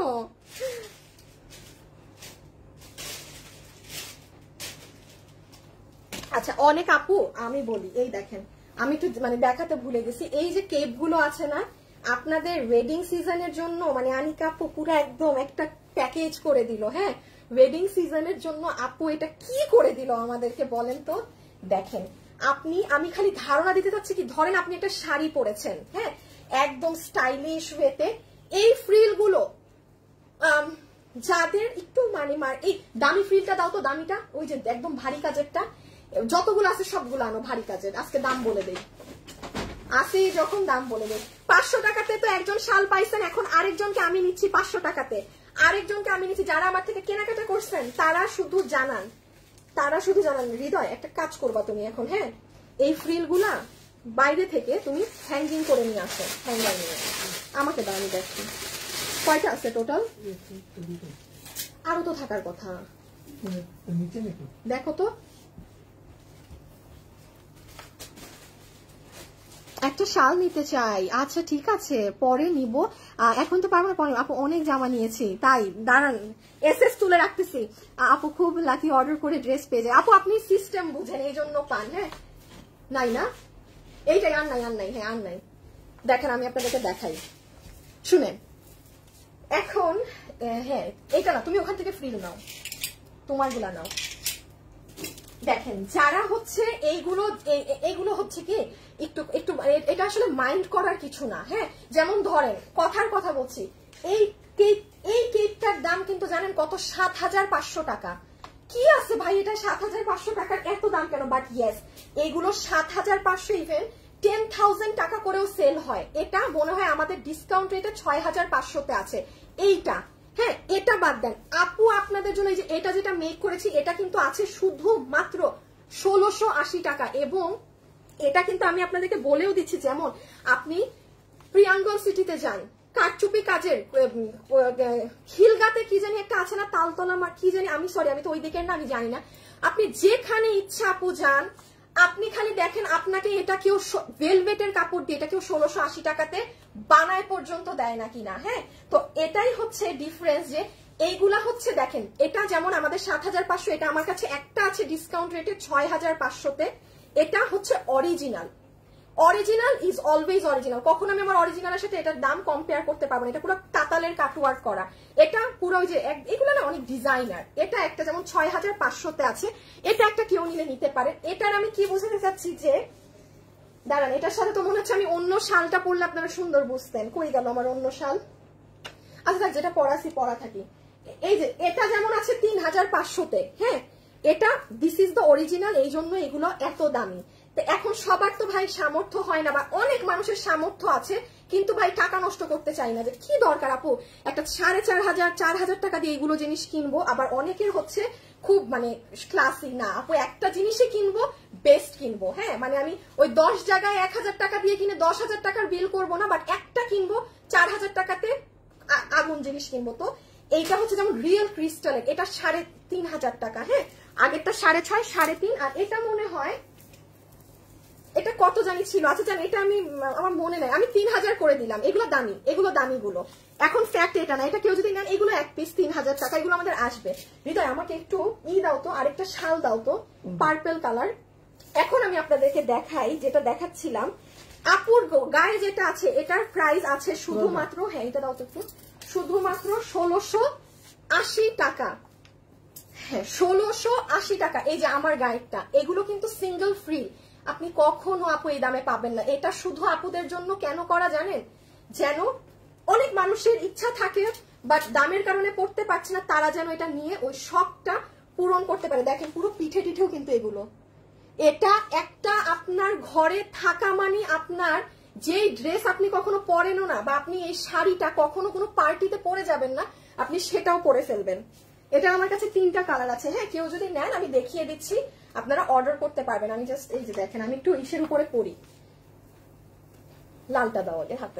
আচ্ছা অনেক আপু আমি বলি, এই দেখেন আমি একটু মানে দেখাতে ভুলে গেছি, এই যে কেপ গুলো আছে না আপনাদের ওয়েডিং সিজনের জন্য, মানে আনিকা আপু পুরো একদম একটা প্যাকেজ করে দিল। হ্যাঁ ওয়েডিং সিজনের জন্য আপু এটা কি করে দিল আমাদেরকে বলেন তো। দেখেন আমি খালি ধারণা দিতে চাচ্ছি কি, ধরেন আপনি একটা শাড়ি পরেছেন, হ্যাঁ একদম স্টাইলিশ ওয়েতে, এই ফ্রিল গুলো যাদের একটু মানে এই দামি ফ্রিলটা দাও তো, দামিটা ওই যে একদম ভারী কাজেরটা, যতগুলো আছে সবগুলো আনো ভারী কাজের। আজকে দাম বলে দেই, আসি যখন দাম বলে দেয়। 500 টাকাতে তো একজন শাল পাইছেন, এখন আরেকজনকে আমি নিচ্ছি 500 টাকাতে, আরেকজনকে আমি নিচ্ছি। যারা আমার থেকে কেনাকাটা করছেন তারা শুধু জানান, হৃদয় একটা কাজ করবা তুমি এখন, হ্যাঁ এই ফ্রিল গুলা বাইরে থেকে তুমি হ্যাঙ্গিং করে নিয়ে আসো, হ্যাঙ্গার নিয়ে আমাকে দাও, আমি দেখছি কয়টা আছে টোটাল। আরো তো থাকার কথা, দেখো তো। একটা শাল নিতে চাই, আচ্ছা ঠিক আছে পরে নিব, এখন তো পারবো না পরে। আপু অনেক জামা নিয়েছি, তাই দাঁড়ান এসএস তুলে রাখতেছি। আপু খুব লাকি, অর্ডার করে ড্রেস পেয়ে যায়। আপু আপনি সিস্টেম বুঝেন এই জন্য পান। হ্যাঁ নাই না, এইটাই আর নাই, হ্যাঁ আর নাই। দেখেন আমি আপনাদেরকে দেখাই, শুনেন এখন। হ্যাঁ এইটা না, তুমি ওখান থেকে ফ্রিল নাও, তোমার গুলা নাও। দেখেন যারা হচ্ছে এইগুলো হচ্ছে কি একটু একটু, এটা আসলে মাইন্ড করার কিছু না। হ্যাঁ যেমন ধরেন কথার কথা বলছি, এই কেকটার দাম কিন্তু জানেন কত? 7,500 টাকা। কি আছে ভাই এটা 7,500 টাকার এত দাম কেন? বাট ইয়েস এইগুলো 7,500 ইভেন 10,000 টাকা করেও সেল হয়। এটা মনে হয় আমাদের ডিসকাউন্ট রেটে 6,500-তে আছে এইটা। হ্যাঁ এটা বাদ দেন আপু, আপনাদের জন্য এই যে এটা যেটা মেক করেছি এটা কিন্তু আছে শুধুমাত্র 1,680 টাকা। এবং এটা কিন্তু আমি আপনাদেরকে বলেও দিচ্ছি, যেমন আপনি প্রিয়াঙ্গন সিটিতে যান, কারচুপি কাজের খিলগাতে কি জানি একটা আছে না, তালতলা কি জানি, আমি সরি আমি তো ওই দিকের না, আমি জানি না। আপনি যেখানে ইচ্ছা আপু যান, আপনি খালি দেখেন আপনাকে এটা কেউ ভেলভেটের কাপড় দিয়ে এটা কেউ 1,680 টাকাতে বানায় পর্যন্ত দেয় না কিনা। হ্যাঁ তো এটাই হচ্ছে ডিফারেন্স, যে এইগুলা হচ্ছে দেখেন এটা যেমন আমাদের 7,500, এটা আমার কাছে একটা আছে ডিসকাউন্ট রেটে 6,500-তে। এটা হচ্ছে original, original is always original. কখন আমি আমার অরিজিনালের সাথে এটার দাম কম্পেয়ার করতে পারবো না। এটা পুরো তাতালের কাটওয়ার্ক করা, এটা পুরো ওই যে এগুলো না অনেক ডিজাইনার। এটা একটা যেমন 6,500-তে আছে, এটা একটা কেউ নিলে নিতে পারে। এটার আমি কি বোঝাতে চাচ্ছি যে দাঁড়ান, এটার সাথে তো মনে হচ্ছে আমি অন্য শালটা পরলে আপনারা সুন্দর বুঝতেন। কই গেল আমার অন্য শাল? আচ্ছা যেটা পরাছি পরা থাকি। এই যে এটা যেমন আছে 3,500-তে। হ্যাঁ এটা দিস ইজ দ্য অরিজিনাল, এই জন্য এগুলো এত দামি। এখন সবার তো ভাই সামর্থ্য হয় না, বা অনেক মানুষের সামর্থ্য আছে কিন্তু ভাই টাকা নষ্ট করতে চাই না। যে কি দরকার আপু একটা 4,500 4,000 টাকা দিয়ে এগুলো জিনিস কিনবো। আবার অনেকের হচ্ছে খুব মানে ক্লাসি না আপু, একটা জিনিসই কিনবো, বেস্ট কিনবো। হ্যাঁ মানে আমি ওই 10 জায়গায় 1,000 টাকা দিয়ে কিনে 10,000 টাকার বিল করবো না, বাট একটা কিনবো 4,000 টাকাতে আগুন জিনিস কিনবো। তো এইটা হচ্ছে যেমন রিয়েল ক্রিস্টালের, এটা 3,500 টাকা। হ্যাঁ আগেরটা 6,500 3,500, আর এটা মনে হয় এটা কত জানি ছিল, আচ্ছা জানি এটা আমি আমার মনে নাই, আমি 3,000 করে দিলাম। এগুলো দামি, এগুলো দামিগুলো। এখন ফ্যাক্ট এটা না, এটা কেউ যদি নেন এগুলো এক পিস 3,000 টাকা, এগুলো আমাদের আসবে। হৃদয় আমাকে একটু দাও তো, আরেকটা শাল দাও তো, পার্পল কালার। এখন আমি আপনাদেরকে দেখাই যেটা দেখাচ্ছিলাম আপুর গায়ে যেটা আছে, এটার প্রাইস আছে শুধুমাত্র, হ্যাঁ এটা দাও তো একটু, শুধুমাত্র 1,680 টাকা। হ্যাঁ 1,680 টাকা। এই যে আমার গায়েরটা, এগুলো কিন্তু সিঙ্গেল ফ্রি, আপনি কখনো আপু এই দামে পাবেন না। এটা শুধু আপুদের জন্য কেন করা জানেন? যেন অনেক মানুষের ইচ্ছা থাকে বাট দামের কারণে পড়তে পারছে না, তারা যেন এটা নিয়ে ওই শখটা পূরণ করতে পারে। দেখেন পুরো পিঠে টিঠেও কিন্তু এগুলো, এটা একটা আপনার ঘরে থাকা মানে আপনার যেই ড্রেস আপনি কখনো পরেনও না, বা আপনি এই শাড়িটা কখনো কোনো পার্টিতে পরে যাবেন না, আপনি সেটাও পরে ফেলবেন। এটা আমার কাছে 3টা কালার আছে। হ্যাঁ কেউ যদি নেন আমি দেখিয়ে দিচ্ছি, আপনারা অর্ডার করতে পারবেন। আমি জাস্ট এই যে দেখেন আমি একটু ইসের উপরে পরি, লালটা দাও আগে হাতে,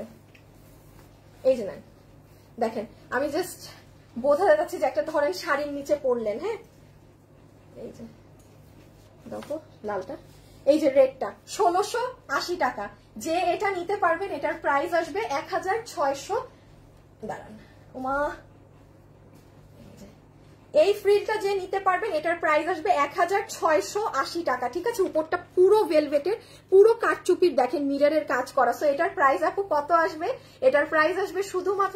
এই যে নেন দেখেন আমি জাস্ট বোঝা যাচ্ছে যে একটা ধরেন শাড়ির নিচে পরলেন। হ্যাঁ এই যে দেখো লালটা, এই যে রেডটা 1,680 টাকা। যে এটা নিতে পারবেন এটার প্রাইস আসবে 1,600, দাঁড়ান ওমা, এই ফ্রিলটা যে নিতে পারবেন এটার প্রাইস আসবে 1,680 টাকা। ঠিক আছে উপরটা পুরো ভেলভেটের, পুরো কাঠচুপির দেখেন মিররের কাজ করা। সো এটার প্রাইস আপু কত আসবে? এটার প্রাইস আসবে শুধুমাত্র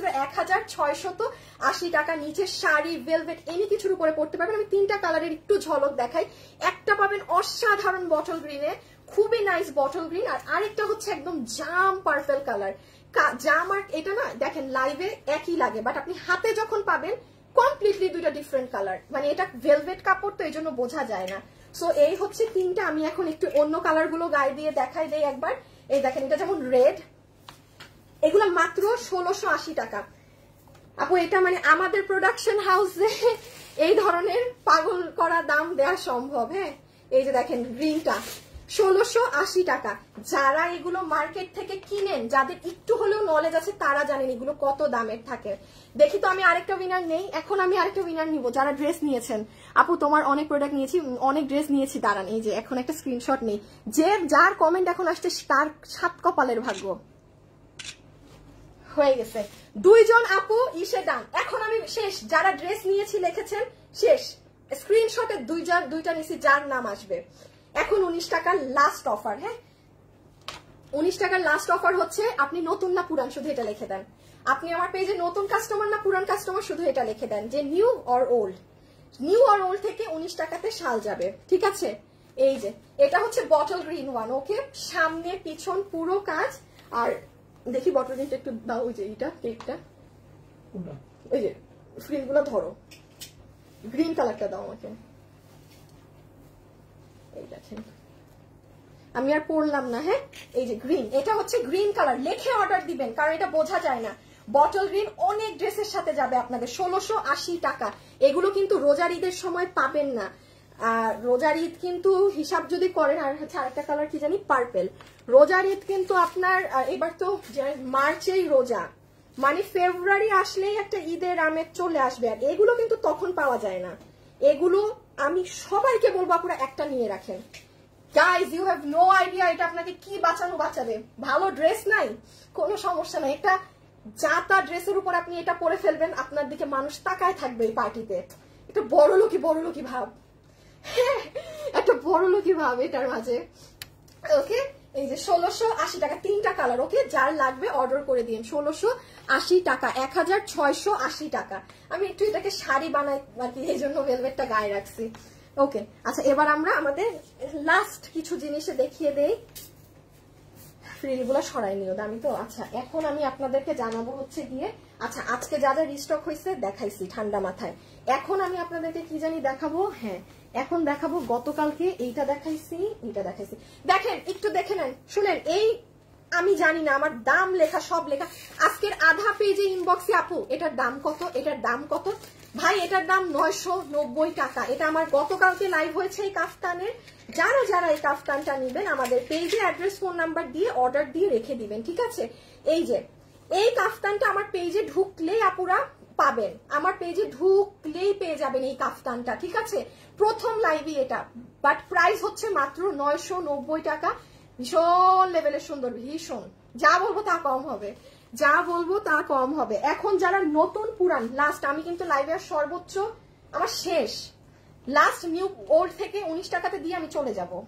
1,680 টাকা। নিচে শাড়ি ভেলভেট এনি কিছুর উপরে পড়তে পারবেন। আমি 3টা কালারের একটু ঝলক দেখাই। একটা পাবেন অসাধারণ বটল গ্রিনে, খুবই নাইস বটল গ্রিন, আর আরেকটা হচ্ছে একদম জাম পার্পল কালার। জাম আর এটা না দেখেন লাইভে একই লাগে, বাট আপনি হাতে যখন পাবেন কমপ্লিটলি দুইটা ডিফারেন্ট কালার। মানে এটা ভেলভেট কাপড় তো এই জন্য বোঝা যায় না। সো এই হচ্ছে 3টা। আমি এখন একটু অন্য কালার গুলো গায়ে দিয়ে দেখাই দেই একবার। এই দেখেন এটা যেমন রেড, এগুলো মাত্র 1680 টাকা। আপু এটা মানে আমাদের প্রোডাকশন হাউসে এই ধরনের পাগল করা দাম দেওয়া সম্ভব। হ্যাঁ এই যে দেখেন গ্রিনটা 1680 টাকা। যারা এগুলো মার্কেট থেকে কিনেন, যাদের একটু হলেও নলেজ আছে তারা জানেন এগুলো কত দামের থাকে। দেখি তো আমি আরেকটা উইনার নেই, এখন আমি আরেকটা উইনার নিব। যারা ড্রেস নিয়েছেন, আপু তোমার অনেক প্রোডাক্ট নিয়েছি, অনেক ড্রেস নিয়েছি, দাঁড়ান এই যে এখন একটা স্ক্রিনশট নেই। যে যার কমেন্ট এখন আসছে তার 7 কপালের ভাগ্য হয়ে গেছে। 2 জন আপু ইসে ডান। এখন আমি শেষ, যারা ড্রেস নিয়েছি লিখেছেন শেষ, স্ক্রিনশটে দুইটা নিছি যার নাম আসবে। এখন 19 টাকার লাস্ট অফার। হ্যাঁ 19 টাকার লাস্ট অফার হচ্ছে, আপনি নতুন না পুরান শুধু এটা লিখে দেন। আপনি আমার পেজে নতুন কাস্টমার না পুরান কাস্টমার শুধু এটা লিখে দেন যে new or old. New or old থেকে 19 টাকাতে শাল যাবে, ঠিক আছে। এই যে এটা হচ্ছে বটল গ্রিন ওয়ান, ওকে, সামনে পিছন পুরো কাজ। আর দেখি বটল গ্রিনটা একটু দাও, ওই যে এইটা কেকটা, ওই যে ফ্রিলগুলো ধরো, গ্রিন কালারটা দাও আমাকে। এই দেখেন আমি আর পড়লাম না। হ্যাঁ এই যে গ্রিন, এটা হচ্ছে গ্রিন কালার, লিখে অর্ডার দিবেন কারণ এটা বোঝা যায় না। বটল গ্রিন অনেক ড্রেসের সাথে যাবে আপনাদের। 1680 টাকা। এগুলো কিন্তু রোজার ঈদের সময় পাবেন না। রোজার ঈদ কিন্তু হিসাব যদি করেন, আর হচ্ছে আরেকটা কালার কি জানি পার্পেল। রোজার ঈদ কিন্তু আপনার এবার তো মার্চেই রোজা, মানে ফেব্রুয়ারি আসলেই একটা ঈদের আমেজ চলে আসবে, আর এগুলো কিন্তু তখন পাওয়া যায় না। এগুলো আমি সবাইকে বলবো আপনারা একটা নিয়ে রাখেন। Guys you have no idea এটা আপনাকে কি বাঁচাবে। ভালো ড্রেস নাই কোনো সমস্যা নাই, একটা জাতা ড্রেসের উপর আপনি এটা পরে ফেলবেন, আপনার দিকে মানুষ তাকায় থাকবে এই পার্টিতে। একটা বড় লোকি ভাব, একটা বড় লোকি ভাব এটার মাঝে। ওকে এই যে 1680 টাকা, 3টা কালার। ওকে যার লাগবে অর্ডার করে দিন। 1680 টাকা, 1680 টাকা। আমি একটু এটাকে শাড়ি বানাই আর কি, এই জন্য ভেলভেটটা গায়ে রাখছি। ওকে আচ্ছা এবার আমরা আমাদের লাস্ট কিছু জিনিসে দেখিয়ে দেই। ফ্রিলগুলো সরাই নিও দামি তো। আচ্ছা এখন আমি আপনাদেরকে জানাবো হচ্ছে গিয়ে, আচ্ছা আজকে যা যা রিস্টক হয়েছে দেখাইছি ঠান্ডা মাথায়। এখন আমি আপনাদেরকে কি জানি দেখাবো। হ্যাঁ এখন দেখাবো, গতকালকে এইটা দেখাইছি, এইটা দেখাইছি। দেখেন একটু দেখে নেন, শুনেন। এই আমি জানি না, আমার দাম লেখা সব লেখা। আজকের আধা পেজে ইনবক্সে আপু এটার দাম কত, এটার দাম কত। ভাই এটার দাম 990 টাকা। এটা আমার গতকালকে লাইভ হয়েছে এই কাফতানের। যারা যারা এই কাফতানটা নিবেন আমাদের পেজে অ্যাড্রেস ফোন নাম্বার দিয়ে অর্ডার দিয়ে রেখে দিবেন, ঠিক আছে। এই যে এই কাফতানটা আমার পেজে ঢুকলেই আপুরা পাবেন, আমার পেজে ঢুকলেই পেয়ে যাবেন এই কাফতানটা, ঠিক আছে। প্রথম লাইভই এটা, বাট প্রাইস হচ্ছে মাত্র 990 টাকা। ভীষণ লেভেলের সুন্দর, ভীষণ, যা বলবো তা কম হবে, যা বলবো তা কম হবে। এখন যারা নতুন পুরান লাস্ট, আমি কিন্তু লাইভের সর্বোচ্চ আমার শেষ, লাস্ট নিউ ওল্ড থেকে 19 টাকাতে দিয়ে আমি চলে যাব।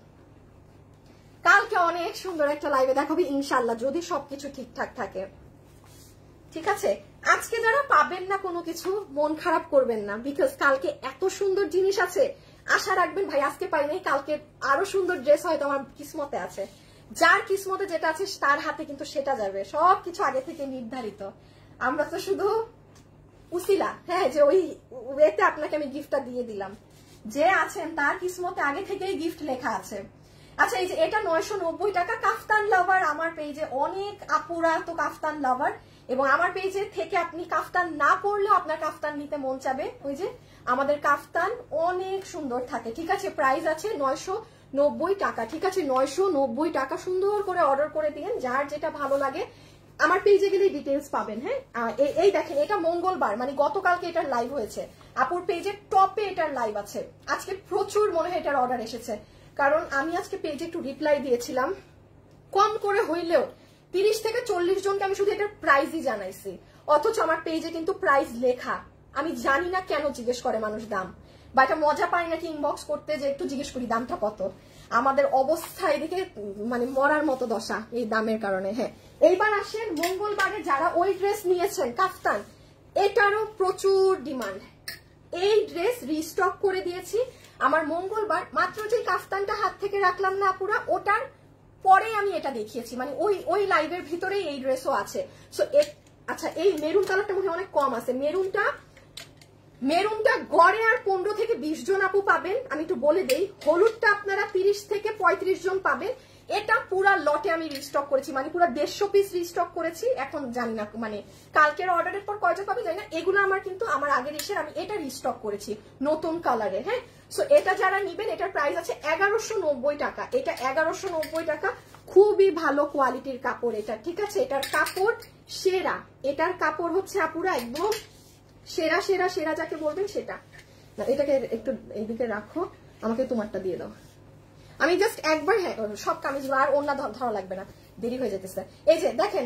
কালকে অনেক সুন্দর একটা লাইভে দেখাবো ইনশাল্লাহ, যদি সবকিছু ঠিকঠাক থাকে, ঠিক আছে। আজকে যারা পাবেন না কোনো কিছু মন খারাপ করবেন না, বিকজ কালকে এত সুন্দর জিনিস আছে। আশা রাখবেন ভাই আজকে পাই নাই, কালকে আরো সুন্দর ড্রেস হয়তো আমার কিসমতে আছে। যার কিসমতে যেটা আছে তার হাতে কিন্তু সেটা যাবে, সবকিছু আগে থেকে নির্ধারিত। আমরা তো শুধু উসিলা, হ্যাঁ, যে ওই ওয়েতে আপনাকে আমি গিফটটা দিয়ে দিলাম। যে আছেন তার কিসমতে আগে থেকেই গিফট লেখা আছে। আচ্ছা এই যে এটা 990 টাকা। কাফতান লাভার আমার পেজে অনেক আপুরা তো কাফতান লাভার, এবং আমার পেজে থেকে আপনি কাফতান না পরলেও আপনার কাফতান নিতে মন চাবে। ওই যে আমাদের কাফতান অনেক সুন্দর থাকে, ঠিক আছে। প্রাইস আছে 990 টাকা, ঠিক আছে। 990 টাকা, সুন্দর করে অর্ডার করে দিন যার যেটা ভালো লাগে। আমার পেজে গেলে ডিটেলস পাবেন। হ্যাঁ এই দেখেন এটা মঙ্গলবার, মানে গতকালকে এটার লাইভ হয়েছে। আপুর পেজের টপে এটার লাইভ আছে। আজকে প্রচুর মনে হয় এটার অর্ডার এসেছে, কারণ আমি আজকে পেজে একটু রিপ্লাই দিয়েছিলাম। কম করে হইলেও 30 থেকে 40 জনকে আমি শুধু এটার প্রাইসই জানাইছি, অথচ আমার পেজে কিন্তু প্রাইস লেখা। আমি জানি না কেন জিজ্ঞেস করে মানুষ দাম, বা এটা মজা পাই নাকি ইনবক্স করতে যে একটু জিজ্ঞেস করি দামটা কত। আমাদের অবস্থা এদিকে মানে মরার মতো দশা এই দামের কারণে। হ্যাঁ এইবার আসেন মঙ্গলবারে যারা ওই ড্রেস নিয়েছেন কাফতান, এটারও প্রচুর ডিমান্ড। এই ড্রেস রিস্টক করে দিয়েছি আমার মঙ্গলবার। মাত্র যে কাফতানটা হাত থেকে রাখলাম না আপুরা, ওটার পরে আমি এটা দেখিয়েছি, মানে ওই লাইভের ভিতরেই এই ড্রেসও আছে। সো আচ্ছা এই মেরুন কালারটা মনে হয় অনেক কম আছে। মেরুনটা গড়ে আর 15 থেকে 20 জন আপু পাবেন। আমি একটু বলে দেই, হলুদটা আপনারা 30 থেকে 35 জন পাবেন। এটা পুরা লটে আমি রিস্টক করেছি, মানে পুরো 150 পিস রিস্টক করেছি। এখন জানি না মানে কালকের অর্ডারের পর কয়টা পাবে জানি না। এগুলো আমার কিন্তু আমার আগের এসে আমি এটা রিস্টক করেছি নতুন কালারে। হ্যাঁ, সো এটা যারা নিবেন এটার প্রাইস আছে 1190 টাকা। এটা 1190 টাকা, খুবই ভালো কোয়ালিটির কাপড় এটা, ঠিক আছে। এটার কাপড় সেরা, এটার কাপড় হচ্ছে আপুরা একদম সেরা সেরা সেরা যাকে বলবেন সেটা। না এটাকে একটু এইদিকে রাখো, আমাকে তোমারটা দিয়ে দাও। আমি জাস্ট একবার হ্যাঁ সব কামিজ আর অন্য ধরা লাগবে না, দেরি হয়ে যেতেছে। এই যে দেখেন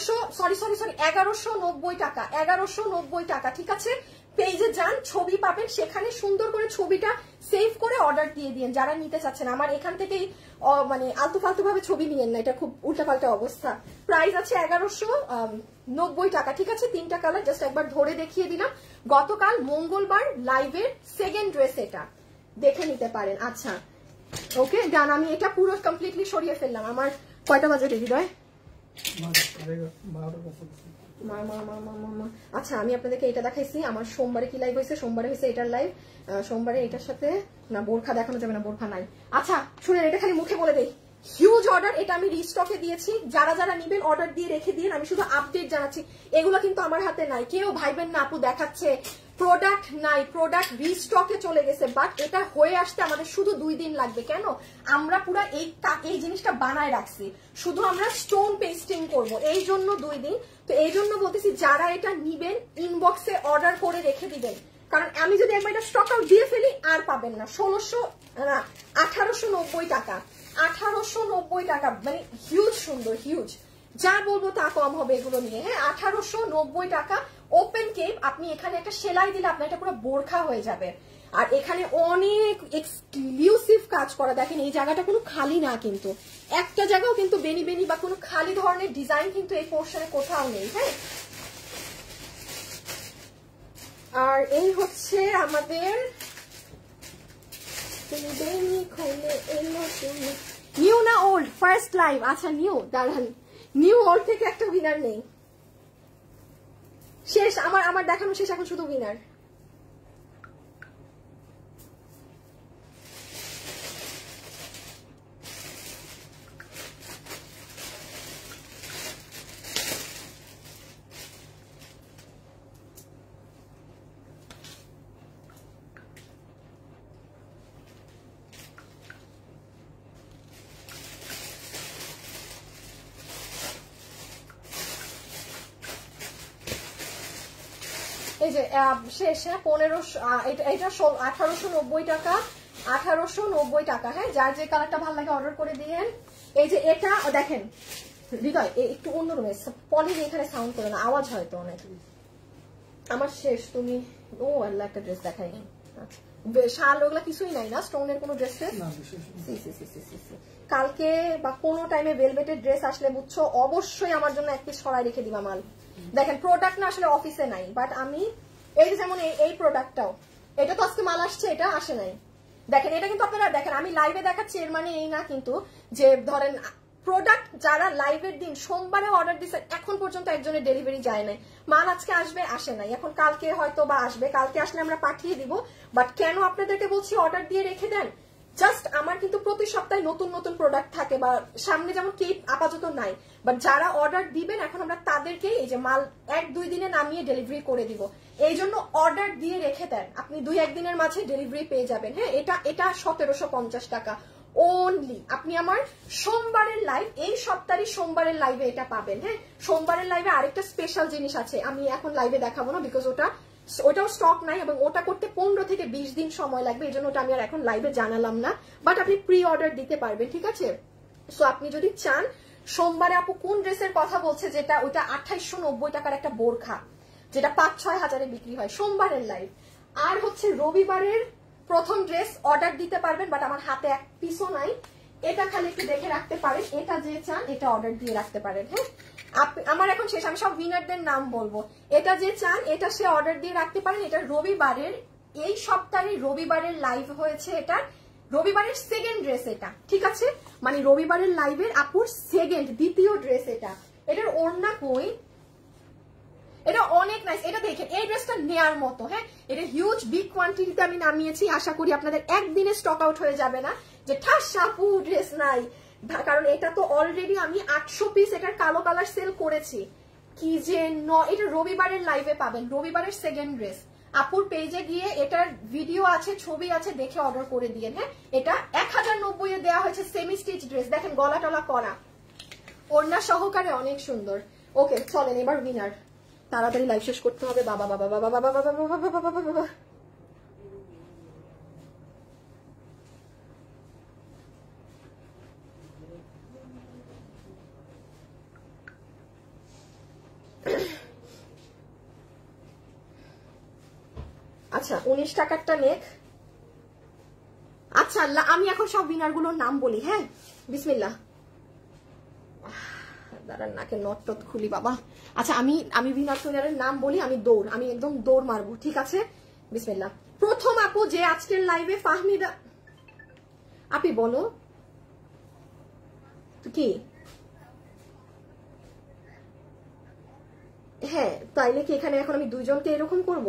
1190 টাকা, 1190 টাকা, ঠিক আছে। পেজে যান, ছবি পাবেন, সেখানে সুন্দর করে ছবিটা সেভ করে অর্ডার দিয়ে দিন যারা নিতে চাচ্ছেন। আমার এখান থেকেই মানে আলতু ফালতু ভাবে ছবি নিয়েন না, এটা খুব উল্টাপাল্টা অবস্থা। প্রাইস আছে 1190 টাকা, ঠিক আছে। 3টা কালার জাস্ট একবার ধরে দেখিয়ে দিলাম। গতকাল মঙ্গলবার লাইভের সেকেন্ড ড্রেস, এটা দেখে নিতে পারেন। আচ্ছা ওকে ডান, আমি এটা পুরো কমপ্লিটলি সরিয়ে ফেললাম। আমার কয়টা বাজে হৃদয়? আচ্ছা আমি আপনাদেরকে এটা দেখাইছি আমার সোমবারে কি লাইভ হয়েছে, সোমবারে হয়েছে এটার লাইভ, সোমবারে এটার সাথে না বোরখা দেখানো যাবে না, বোরখা নাই। আচ্ছা শুনেন, এটা খালি মুখে বলে দেই, হিউজ অর্ডার, এটা আমি রিস্টকে দিয়েছি। যারা যারা নিবেন অর্ডার দিয়ে রেখে দিন, আমি শুধু আপডেট জানাচ্ছি। এগুলো কিন্তু আমার হাতে নাই, কেউ ভাইবেন না আপু দেখাচ্ছে প্রোডাক্ট নাই, প্রোডাক্ট রিস্টকে চলে গেছে। বাট এটা হয়ে আসতে আমাদের শুধু 2 দিন লাগবে। কেন? আমরা পুরো এই জিনিসটা বানায় রাখছি, শুধু আমরা স্টোন পেস্টিং করব, এই জন্য 2 দিন। তো এই জন্য বলতেছি যারা এটা নিবেন ইনবক্সে অর্ডার করে রেখে দিবেন, কারণ আমি যদি একবার এটা স্টক আউট দিয়ে ফেলি আর পাবেন না। 1890 টাকা, 1890 টাকা, মানে হিউজ সুন্দর, হিউজ, যা বলবো তা কম হবে এগুলো নিয়ে। হ্যাঁ 1890 টাকা। ওপেন কেপ, আপনি এখানে একটা সেলাই দিলে আপনার এটা পুরো বোরখা হয়ে যাবে। আর এখানে অনেক এক্সক্লুসিভ কাজ করা, দেখেন এই জায়গাটা কোনো খালি না, কিন্তু একটা জায়গাও কিন্তু বেনি বেনি বা কোনো খালি ধরনের ডিজাইন কিন্তু এই পোর্শনে কোথাও নেই। হ্যাঁ, আর এই হচ্ছে আমাদের নিউ না ওল্ড, ফার্স্ট লাইভ। আচ্ছা নিউ, দাঁড়ান, নিউ ওল্ড থেকে একটা উইনার নেই, শেষ, আমার দেখানো শেষ, এখন শুধু উইনার। এই যে শেষ, হ্যাঁ 1890 টাকা, 1890 টাকা। হ্যাঁ, যার যে কালারটা ভালো লাগে অর্ডার করে দিয়েন। এই যে এটা দেখেন হৃদয়, একটু অন্য রুমে পলির এখানে সাউন্ড করে না, আওয়াজ হয়তো অনেক। আমার শেষ, তুমি ও আল্লাহ একটা ড্রেস দেখাই নি, শাল ওগুলা কিছুই নাই না, স্টোনের কোনো ড্রেস? কালকে বা কোনো টাইমে ভেলভেটের ড্রেস আসলে বুঝছো অবশ্যই আমার জন্য এক পিস সরাই রেখে দিবা মাল। দেখেন প্রোডাক্ট না আসলে অফিসে নাই, বাট আমি এই যেমন এই প্রোডাক্টটাও, এটা তো আজকে মাল আসছে, এটা আসে নাই। দেখেন এটা কিন্তু আপনারা দেখেন, আমি লাইভে দেখাচ্ছি, এর মানে এই না কিন্তু যে ধরেন প্রোডাক্ট যারা লাইভের দিন সোমবারে অর্ডার দিচ্ছেন এখন পর্যন্ত একজনের ডেলিভারি যায় নাই, মাল আজকে আসবে আসে নাই, এখন কালকে হয়তো বা আসবে, কালকে আসলে আমরা পাঠিয়ে দিব। বাট কেন আপনাদেরকে বলছি অর্ডার দিয়ে রেখে দেন, জাস্ট আমার কিন্তু প্রতি সপ্তাহে নতুন নতুন প্রোডাক্ট থাকে, বা সামনে যেমন কেপ আপাতত নাই, বাট যারা অর্ডার দিবেন এখন আমরা তাদেরকে এই যে মাল 1-2 দিনে নামিয়ে ডেলিভারি করে দিব। এই জন্য অর্ডার দিয়ে রেখে দেন, আপনি 2-1 দিনের মাঝে ডেলিভারি পেয়ে যাবেন। হ্যাঁ, এটা 1750 টাকা অনলি। আপনি আমার সোমবারের লাইভ, এই সপ্তাহের সোমবারের লাইভে এটা পাবেন। হ্যাঁ, সোমবারের লাইভে আরেকটা স্পেশাল জিনিস আছে, আমি এখন লাইভে দেখাবো না, বিকজ ওটাও স্টক নাই এবং ওটা করতে 15 থেকে 20 দিন সময় লাগবে, এই জন্য ওটা আমি আর এখন লাইভে জানালাম না। বাট আপনি প্রি অর্ডার দিতে পারবেন, ঠিক আছে। সো আপনি যদি চান, সোমবারে আপু কোন ড্রেসের কথা বলছে, যেটা ওইটা 2890 টাকার একটা বোরখা, যেটা 5-6 হাজারে বিক্রি হয়, সোমবারের লাইভ। আর হচ্ছে রবিবারের প্রথম ড্রেস অর্ডার দিতে পারবেন, বাট আমার হাতে এক পিসও নাই, এটা খালি একটু দেখে রাখতে পারেন, এটা যে চান এটা অর্ডার দিয়ে রাখতে পারেন। হ্যাঁ, আমার এখন শেষ, আমি সব উইনারদের নাম বলবো, এটা যে চান এটা সে অর্ডার দিয়ে রাখতে পারেন। এটা রবিবারের, এই সপ্তাহে রবিবারের লাইভ হয়েছে, এটা রবিবারের সেকেন্ড ড্রেস, এটা ঠিক আছে, মানে রবিবারের লাইভের আপুর দ্বিতীয় ড্রেস এটা। এটার ওড়না কই, এটা অনেক নাইস, এটা দেখেন এই ড্রেসটা নেয়ার মতো। হ্যাঁ, এটা হিউজ বিগ কোয়ান্টিটিতে আমি নামিয়েছি, আশা করি আপনাদের একদিনে স্টক আউট হয়ে যাবে না, যে ঠাস আপু ড্রেস নাই, কারণ এটা তো অলরেডি আমি 800 পিস এটার কালো কালার সেল করেছি। কি যে এটা রবিবারের লাইভে পাবেন, রবিবারের সেকেন্ড ড্রেস। আপুর পেজে গিয়ে এটার ভিডিও আছে, ছবি আছে, দেখে অর্ডার করে দিয়ে। হ্যাঁ, এটা 1090 এ দেওয়া হয়েছে, সেমি স্টিচ ড্রেস। দেখেন গলা টলা করা, ওড়না সহকারে, অনেক সুন্দর। ওকে চলেন এবার উইনার, তাড়াতাড়ি লাইভ শেষ করতে হবে। বাবা বাবা বাবা বাবা বাবা বাবা বাবা বাবা বাবা। আচ্ছা 19 টাকারটা নেক। আচ্ছা আমি এখন সব উইনার গুলোর নাম বলি। হ্যাঁ বিসমিল্লাহ, দাঁড়ান নাকে নট টট খুলি বাবা। আচ্ছা আমি উইনারের নাম বলি, আমি একদম দৌড় মারবো, ঠিক আছে? বিসমিল্লাহ। প্রথম আপু যে আজকের লাইভে ফাহমিদা, আপনি বলো কি? হ্যাঁ তাইলে কি এখানে এখন আমি দুইজনকে এরকম করব?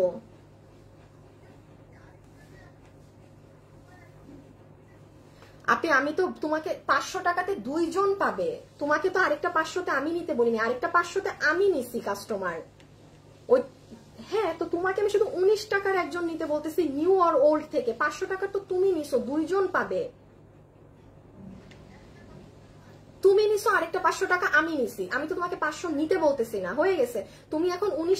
আমি তো তোমাকে 500 টাকাতে দুইজন পাবে, তোমাকে তো আরেকটা 500তে আমি নিতে বলিনি, আরেকটা 500তে আমি নিছি কাস্টমার ওই। হ্যাঁ তো তোমাকে আমি শুধু 19 টাকার একজন নিতে বলতেছি, নিউ আর ওল্ড থেকে। 500 টাকা তো তুমি নিছো, দুইজন পাবে। তুমি নিছো আরেকটা 500 টাকা আমি নিছি, আমি তো তোমাকে 500 নিতে বলতেছি না, হয়ে গেছে। তুমি এখন 19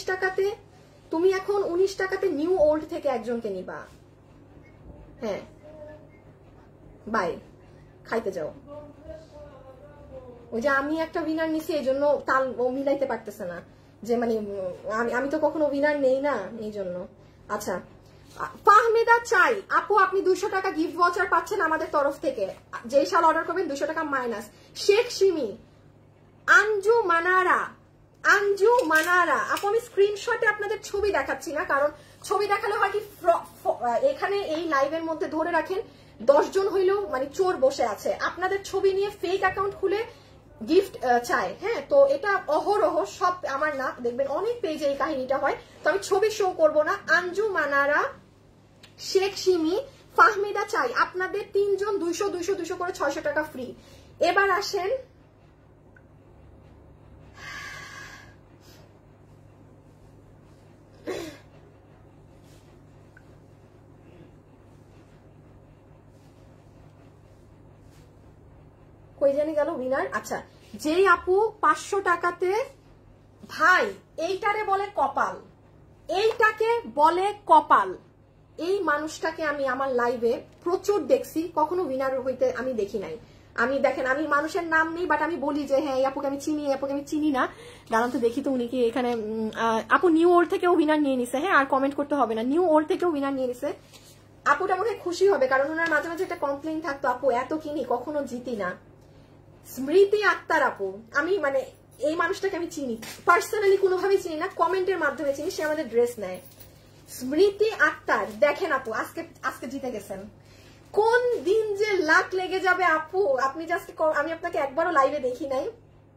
টাকাতে নিউ ওল্ড থেকে একজনকে নিবা। হ্যাঁ বাই, খাইতে যাও। ওই যে আমি একটা উইনার নিছি, এই জন্য তাল ও মিলাইতে পারতেছে না, যে মানে আমি তো কখনো উইনার নেই না, এই জন্য। আচ্ছা ফাহমিদা চাই আপু, আপনি 200 টাকা গিফট ভাউচার পাচ্ছেন আমাদের তরফ থেকে, যেই সাল অর্ডার করবেন 200 টাকা মাইনাস। শেখ সিমি, আঞ্জু মানারা আপু, আমি স্ক্রিনশটে আপনাদের ছবি দেখাচ্ছি না, কারণ ছবি দেখালে হয় কি, এখানে এই লাইভের মধ্যে ধরে রাখেন 10 জন হইলেও মানে চোর বসে আছে, আপনাদের ছবি নিয়ে ফেক অ্যাকাউন্ট খুলে গিফট চায়। হ্যাঁ তো এটা অহরহ, সব আমার না, দেখবেন অনেক পেজে এই কাহিনীটা হয়, তো আমি ছবি শো করব না। আঞ্জু মানারা, শেখ সিমি, ফাহমিদা চাই, আপনাদের 3 জন 200 200 200 করে 600 টাকা ফ্রি। এবার আসেন কই জানি গেল উইনার। আচ্ছা যেই আপু 500 টাকাতে, ভাই এইটারে বলে কপাল, এইটাকে বলে কপাল। এই মানুষটাকে আমি আমার লাইভে প্রচুর দেখছি, কখনো উইনার হইতে আমি দেখি নাই। আমি দেখেন আমি মানুষের নাম নেই, বাট আমি বলি যে হ্যাঁ এই আপুকে আমি চিনি, এই আপুকে আমি চিনি না। দাঁড়ান তো দেখি তো উনি কি এখানে, আপু নিউ ওল্ড থেকেও উইনার নিয়ে নিছে। হ্যাঁ আর কমেন্ট করতে হবে না, নিউ ওল্ড থেকেও উইনার নিয়ে নিছে। আপুটা মনে হয় খুশি হবে, কারণ ওনার মাঝে মাঝে একটা কমপ্লেইন থাকতো, আপু এত কিনি কখনো জিতি না। স্মৃতি আক্তার আপু, আমি মানে এই মানুষটাকে আমি চিনি, পার্সোনালি কোনোভাবেই চিনি না, কমেন্টের মাধ্যমে চিনি, সে আমাদের ড্রেস নেয়। স্মৃতি আক্তার, দেখেন আপু আজকে জিতে গেছেন। কোন দিন যে লাক লেগে যাবে আপু, আপনি জাস্ট, আমি আপনাকে একবারও লাইভে দেখি নাই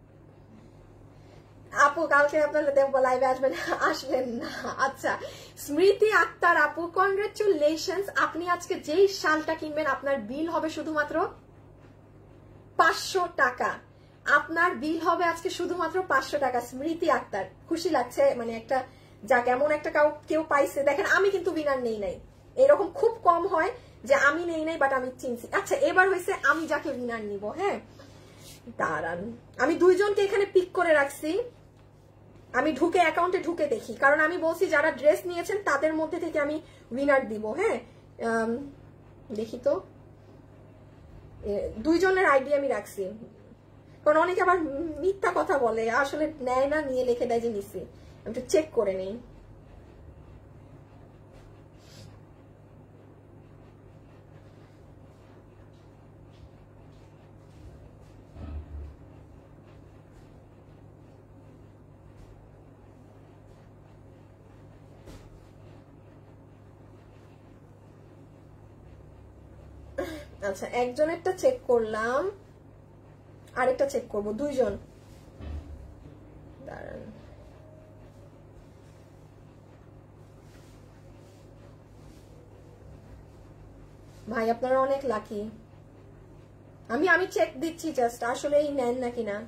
আপু, কালকে আপনার লাইভে আসবেন না। আচ্ছা স্মৃতি আক্তার আপু, কনগ্রাচুলেশনস, আপনি আজকে যেই শালটা কিনবেন আপনার বিল হবে শুধুমাত্র 500 টাকা। আপনার বিল হবে আজকে শুধুমাত্র 500 টাকা। স্মৃতি আক্তার, খুশি লাগছে, মানে একটা যা কেমন একটা কেউ পাইছে। দেখেন আমি কিন্তু উইনার নেই নাই, এরকম খুব কম হয় যে আমি নেই নাই, বাট আমি চিনছি। আচ্ছা এবার হয়েছে আমি যাকে উইনার নিব। হ্যাঁ দাঁড়ান, আমি 2 জনকে এখানে পিক করে রাখছি, আমি অ্যাকাউন্টে ঢুকে দেখি, কারণ আমি বলছি যারা ড্রেস নিয়েছেন তাদের মধ্যে থেকে আমি উইনার দিব। হ্যাঁ দেখি তো, 2 জনের আইডি আমি রাখছি, কারণ অনেকে আবার মিথ্যা কথা বলে, আসলে নেয় না, নিয়ে লিখে দেয় যে নিছি। আমি একটু চেক করে নিই। আচ্ছা একজনেরটা চেক করলাম, আরেকটা চেক করবো, 2 জন। দাঁড়ান ভাই আপনারা অনেক লাকি, আমি চেক দিচ্ছি জাস্ট আসলেই নেন নাকি না।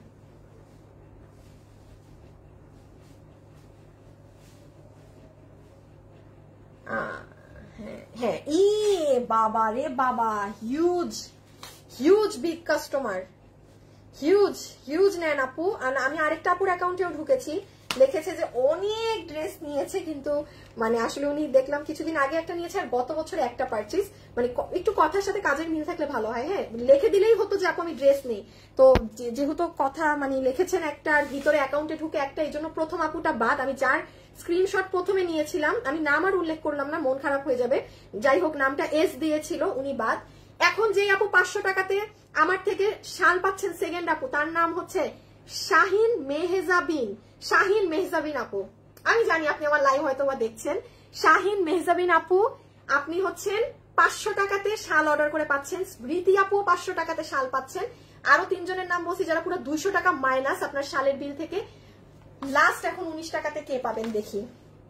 হ্যাঁ ই বাবা রে বাবা, huge huge big customer, huge নেন আপু। আমি আরেকটা আপুর অ্যাকাউন্টেও ঢুকেছি, লিখেছে যে অনেক ড্রেস নিয়েছে, কিন্তু মানে আসলে উনি দেখলাম কিছুদিন আগে একটা নিয়েছে আর গত বছরে একটা পারচেজ। মানে একটু কথার সাথে কাজের মিল থাকলে ভালো হয়। হ্যাঁ লিখে দিলেই হতো যে আপু আমি ড্রেস নেই, তো যেহেতু কথা মানে লিখেছেন একটা আর ভিতরে অ্যাকাউন্টে ঢুকে একটা, এই জন্য প্রথম আপুটা বাদ। আমি যার স্ক্রিনশট প্রথমে নিয়েছিলাম, আমি নাম আর উল্লেখ করলাম না, মন খারাপ হয়ে যাবে, যাই হোক নামটা এস দিয়েছিল, উনি বাদ। এখন যে আপু 500 টাকাতে আমার থেকে শাল পাচ্ছেন সেকেন্ড আপু, তার নাম হচ্ছে শাহিন মেহজাবিন আপু। আমি জানি আপনি আমার লাইভ হয়তো বা দেখছেন। শাহিন মেহজাবিন আপু, আপনি হচ্ছেন 500 টাকাতে শাল অর্ডার করে পাচ্ছেন। স্মৃতি আপু 500 টাকাতে শাল পাচ্ছেন। আরো 3 জনের নাম বলছি যারা পুরো 200 টাকা মাইনাস আপনার শালের বিল থেকে। লাস্ট এখন 19 টাকাতে কে পাবেন দেখি।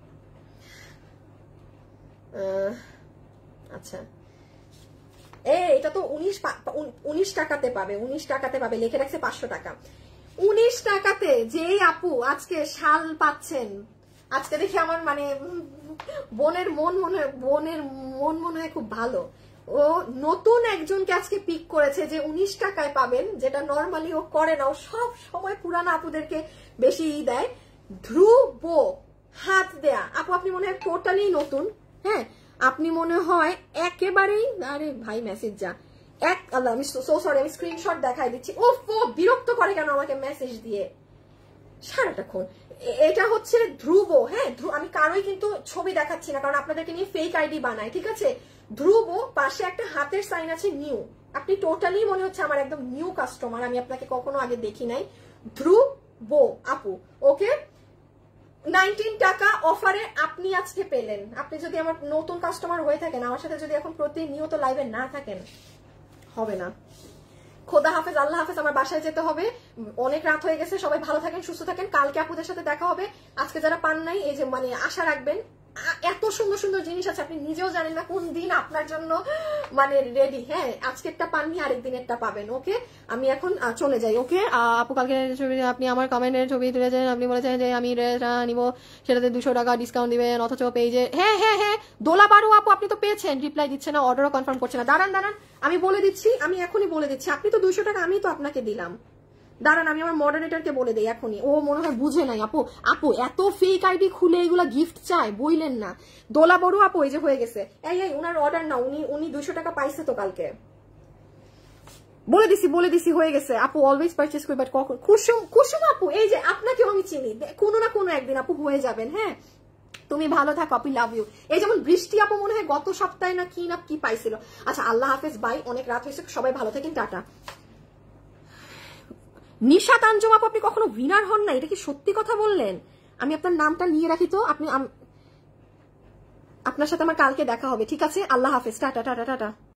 আচ্ছা এটা তো 19 টাকাতে পাবে, 19 টাকাতে পাবে, লিখে রাখছে 500 টাকা। 19 টাকাতে যে আপু আজকে শাল পাচ্ছেন, আজকে দেখি আমার মানে বোনের মন মনে হয় খুব ভালো। ও নতুন একজনকে আজকে পিক করেছে যে 19 টাকায় পাবেন, যেটা নর্মালি ও করে না, ও সব সময় পুরানো আপুদেরকে বেশি দেয়। ধ্রুব হাত দেয়া আপু, আপনি মনে হয় টোটালি নতুন। হ্যাঁ আপনি মনে হয় একেবারেই, আরে ভাই মেসেজ যা আল্লাহ, আমি সো সরি, আমি স্ক্রিনশট দেখাই দিচ্ছি। ও বিরক্ত করে কেন আমাকে মেসেজ দিয়ে সারাটাক্ষণ। এটা হচ্ছে ধ্রুব। হ্যাঁ আমি কারোই কিন্তু ছবি দেখাচ্ছি না, কারণ আপনাদেরকে নিয়ে ফেক আইডি বানায়, ঠিক আছে। ধ্রুব, পাশে একটা হাতের সাইন আছে নিউ। আপনি টোটালি মনে হচ্ছে আমার একদম নিউ কাস্টমার, আমি আপনাকে কখনো আগে দেখি নাই। ধ্রুব আপু, ওকে 19 টাকা অফারে আপনি আজকে পেলেন। আপনি যদি আমার নতুন কাস্টমার হয়ে থাকেন, আমার সাথে যদি এখন প্রতিনিয়ত লাইভে না থাকেন, হবে না। খোদা হাফেজ, আল্লাহ হাফেজ, আমার বাসায় যেতে হবে, অনেক রাত হয়ে গেছে। সবাই ভালো থাকেন, সুস্থ থাকেন, কালকে আপুদের সাথে দেখা হবে। আজকে যারা পান নাই, এই যে মানে আশা রাখবেন, এত সুন্দর সুন্দর জিনিস আছে, আপনি নিজেও জানেন না কোন দিন আপনার জন্য মানে রেডি। হ্যাঁ আজকেরটা পাননি, আরেকদিনেরটা পাবেন। ওকে আমি এখন চলে যাই। ওকে আপু কালকে ছবি আপনি আমার কমেন্টের ছবি তুলেছেন, আপনি বলেছেন যে আমি ড্রেসটা নিবো, সেটাতে 200 টাকা ডিসকাউন্ট দিবেন, অথচ পেজে হ্যাঁ দোলা বারু আপু আপনি তো পেয়েছেন, রিপ্লাই দিচ্ছে না, অর্ডারও কনফার্ম করছে না। দাঁড়ান আমি বলে দিচ্ছি, আমি এখনই বলে দিচ্ছি। আপনি তো 200 টাকা আমি তো আপনাকে দিলাম। দাঁড়ান আমি আমার মডারেটরকে বলে দেই এখনই, ও মনে হয় বুঝে নাই। আপু এত ফেক আইডি খুলে এগুলা গিফট চায়, বইলেন না। দোলা বড় আপু এই যে হয়ে গেছে, এই উনার অর্ডার না, উনি 200 টাকা পাইছে তো কালকে। বলে দিছি হয়ে গেছে আপু। অলওয়েজ পারচেজ করি, বাট কখন? কুসুম আপু, এই যে আপনাকেও আমি চিনি, কোনো না কোনো একদিন আপু হয়ে যাবেন। হ্যাঁ তুমি ভালো থাকো আপু, লাভ ইউ। এই যেমন বৃষ্টি আপু মনে হয় গত সপ্তাহে না কি পাইছিল। আচ্ছা আল্লাহ হাফেজ, বাই, অনেক রাত হয়েছে, সবাই ভালো থাকেন, টাটা। নিশাত আঞ্জুম আপু, আপনি কখনো উইনার হন না, এটা কি সত্যি কথা বললেন? আমি আপনার নামটা নিয়ে রাখি তো, আপনার সাথে আমার কালকে দেখা হবে, ঠিক আছে? আল্লাহ হাফেজ, টাটা।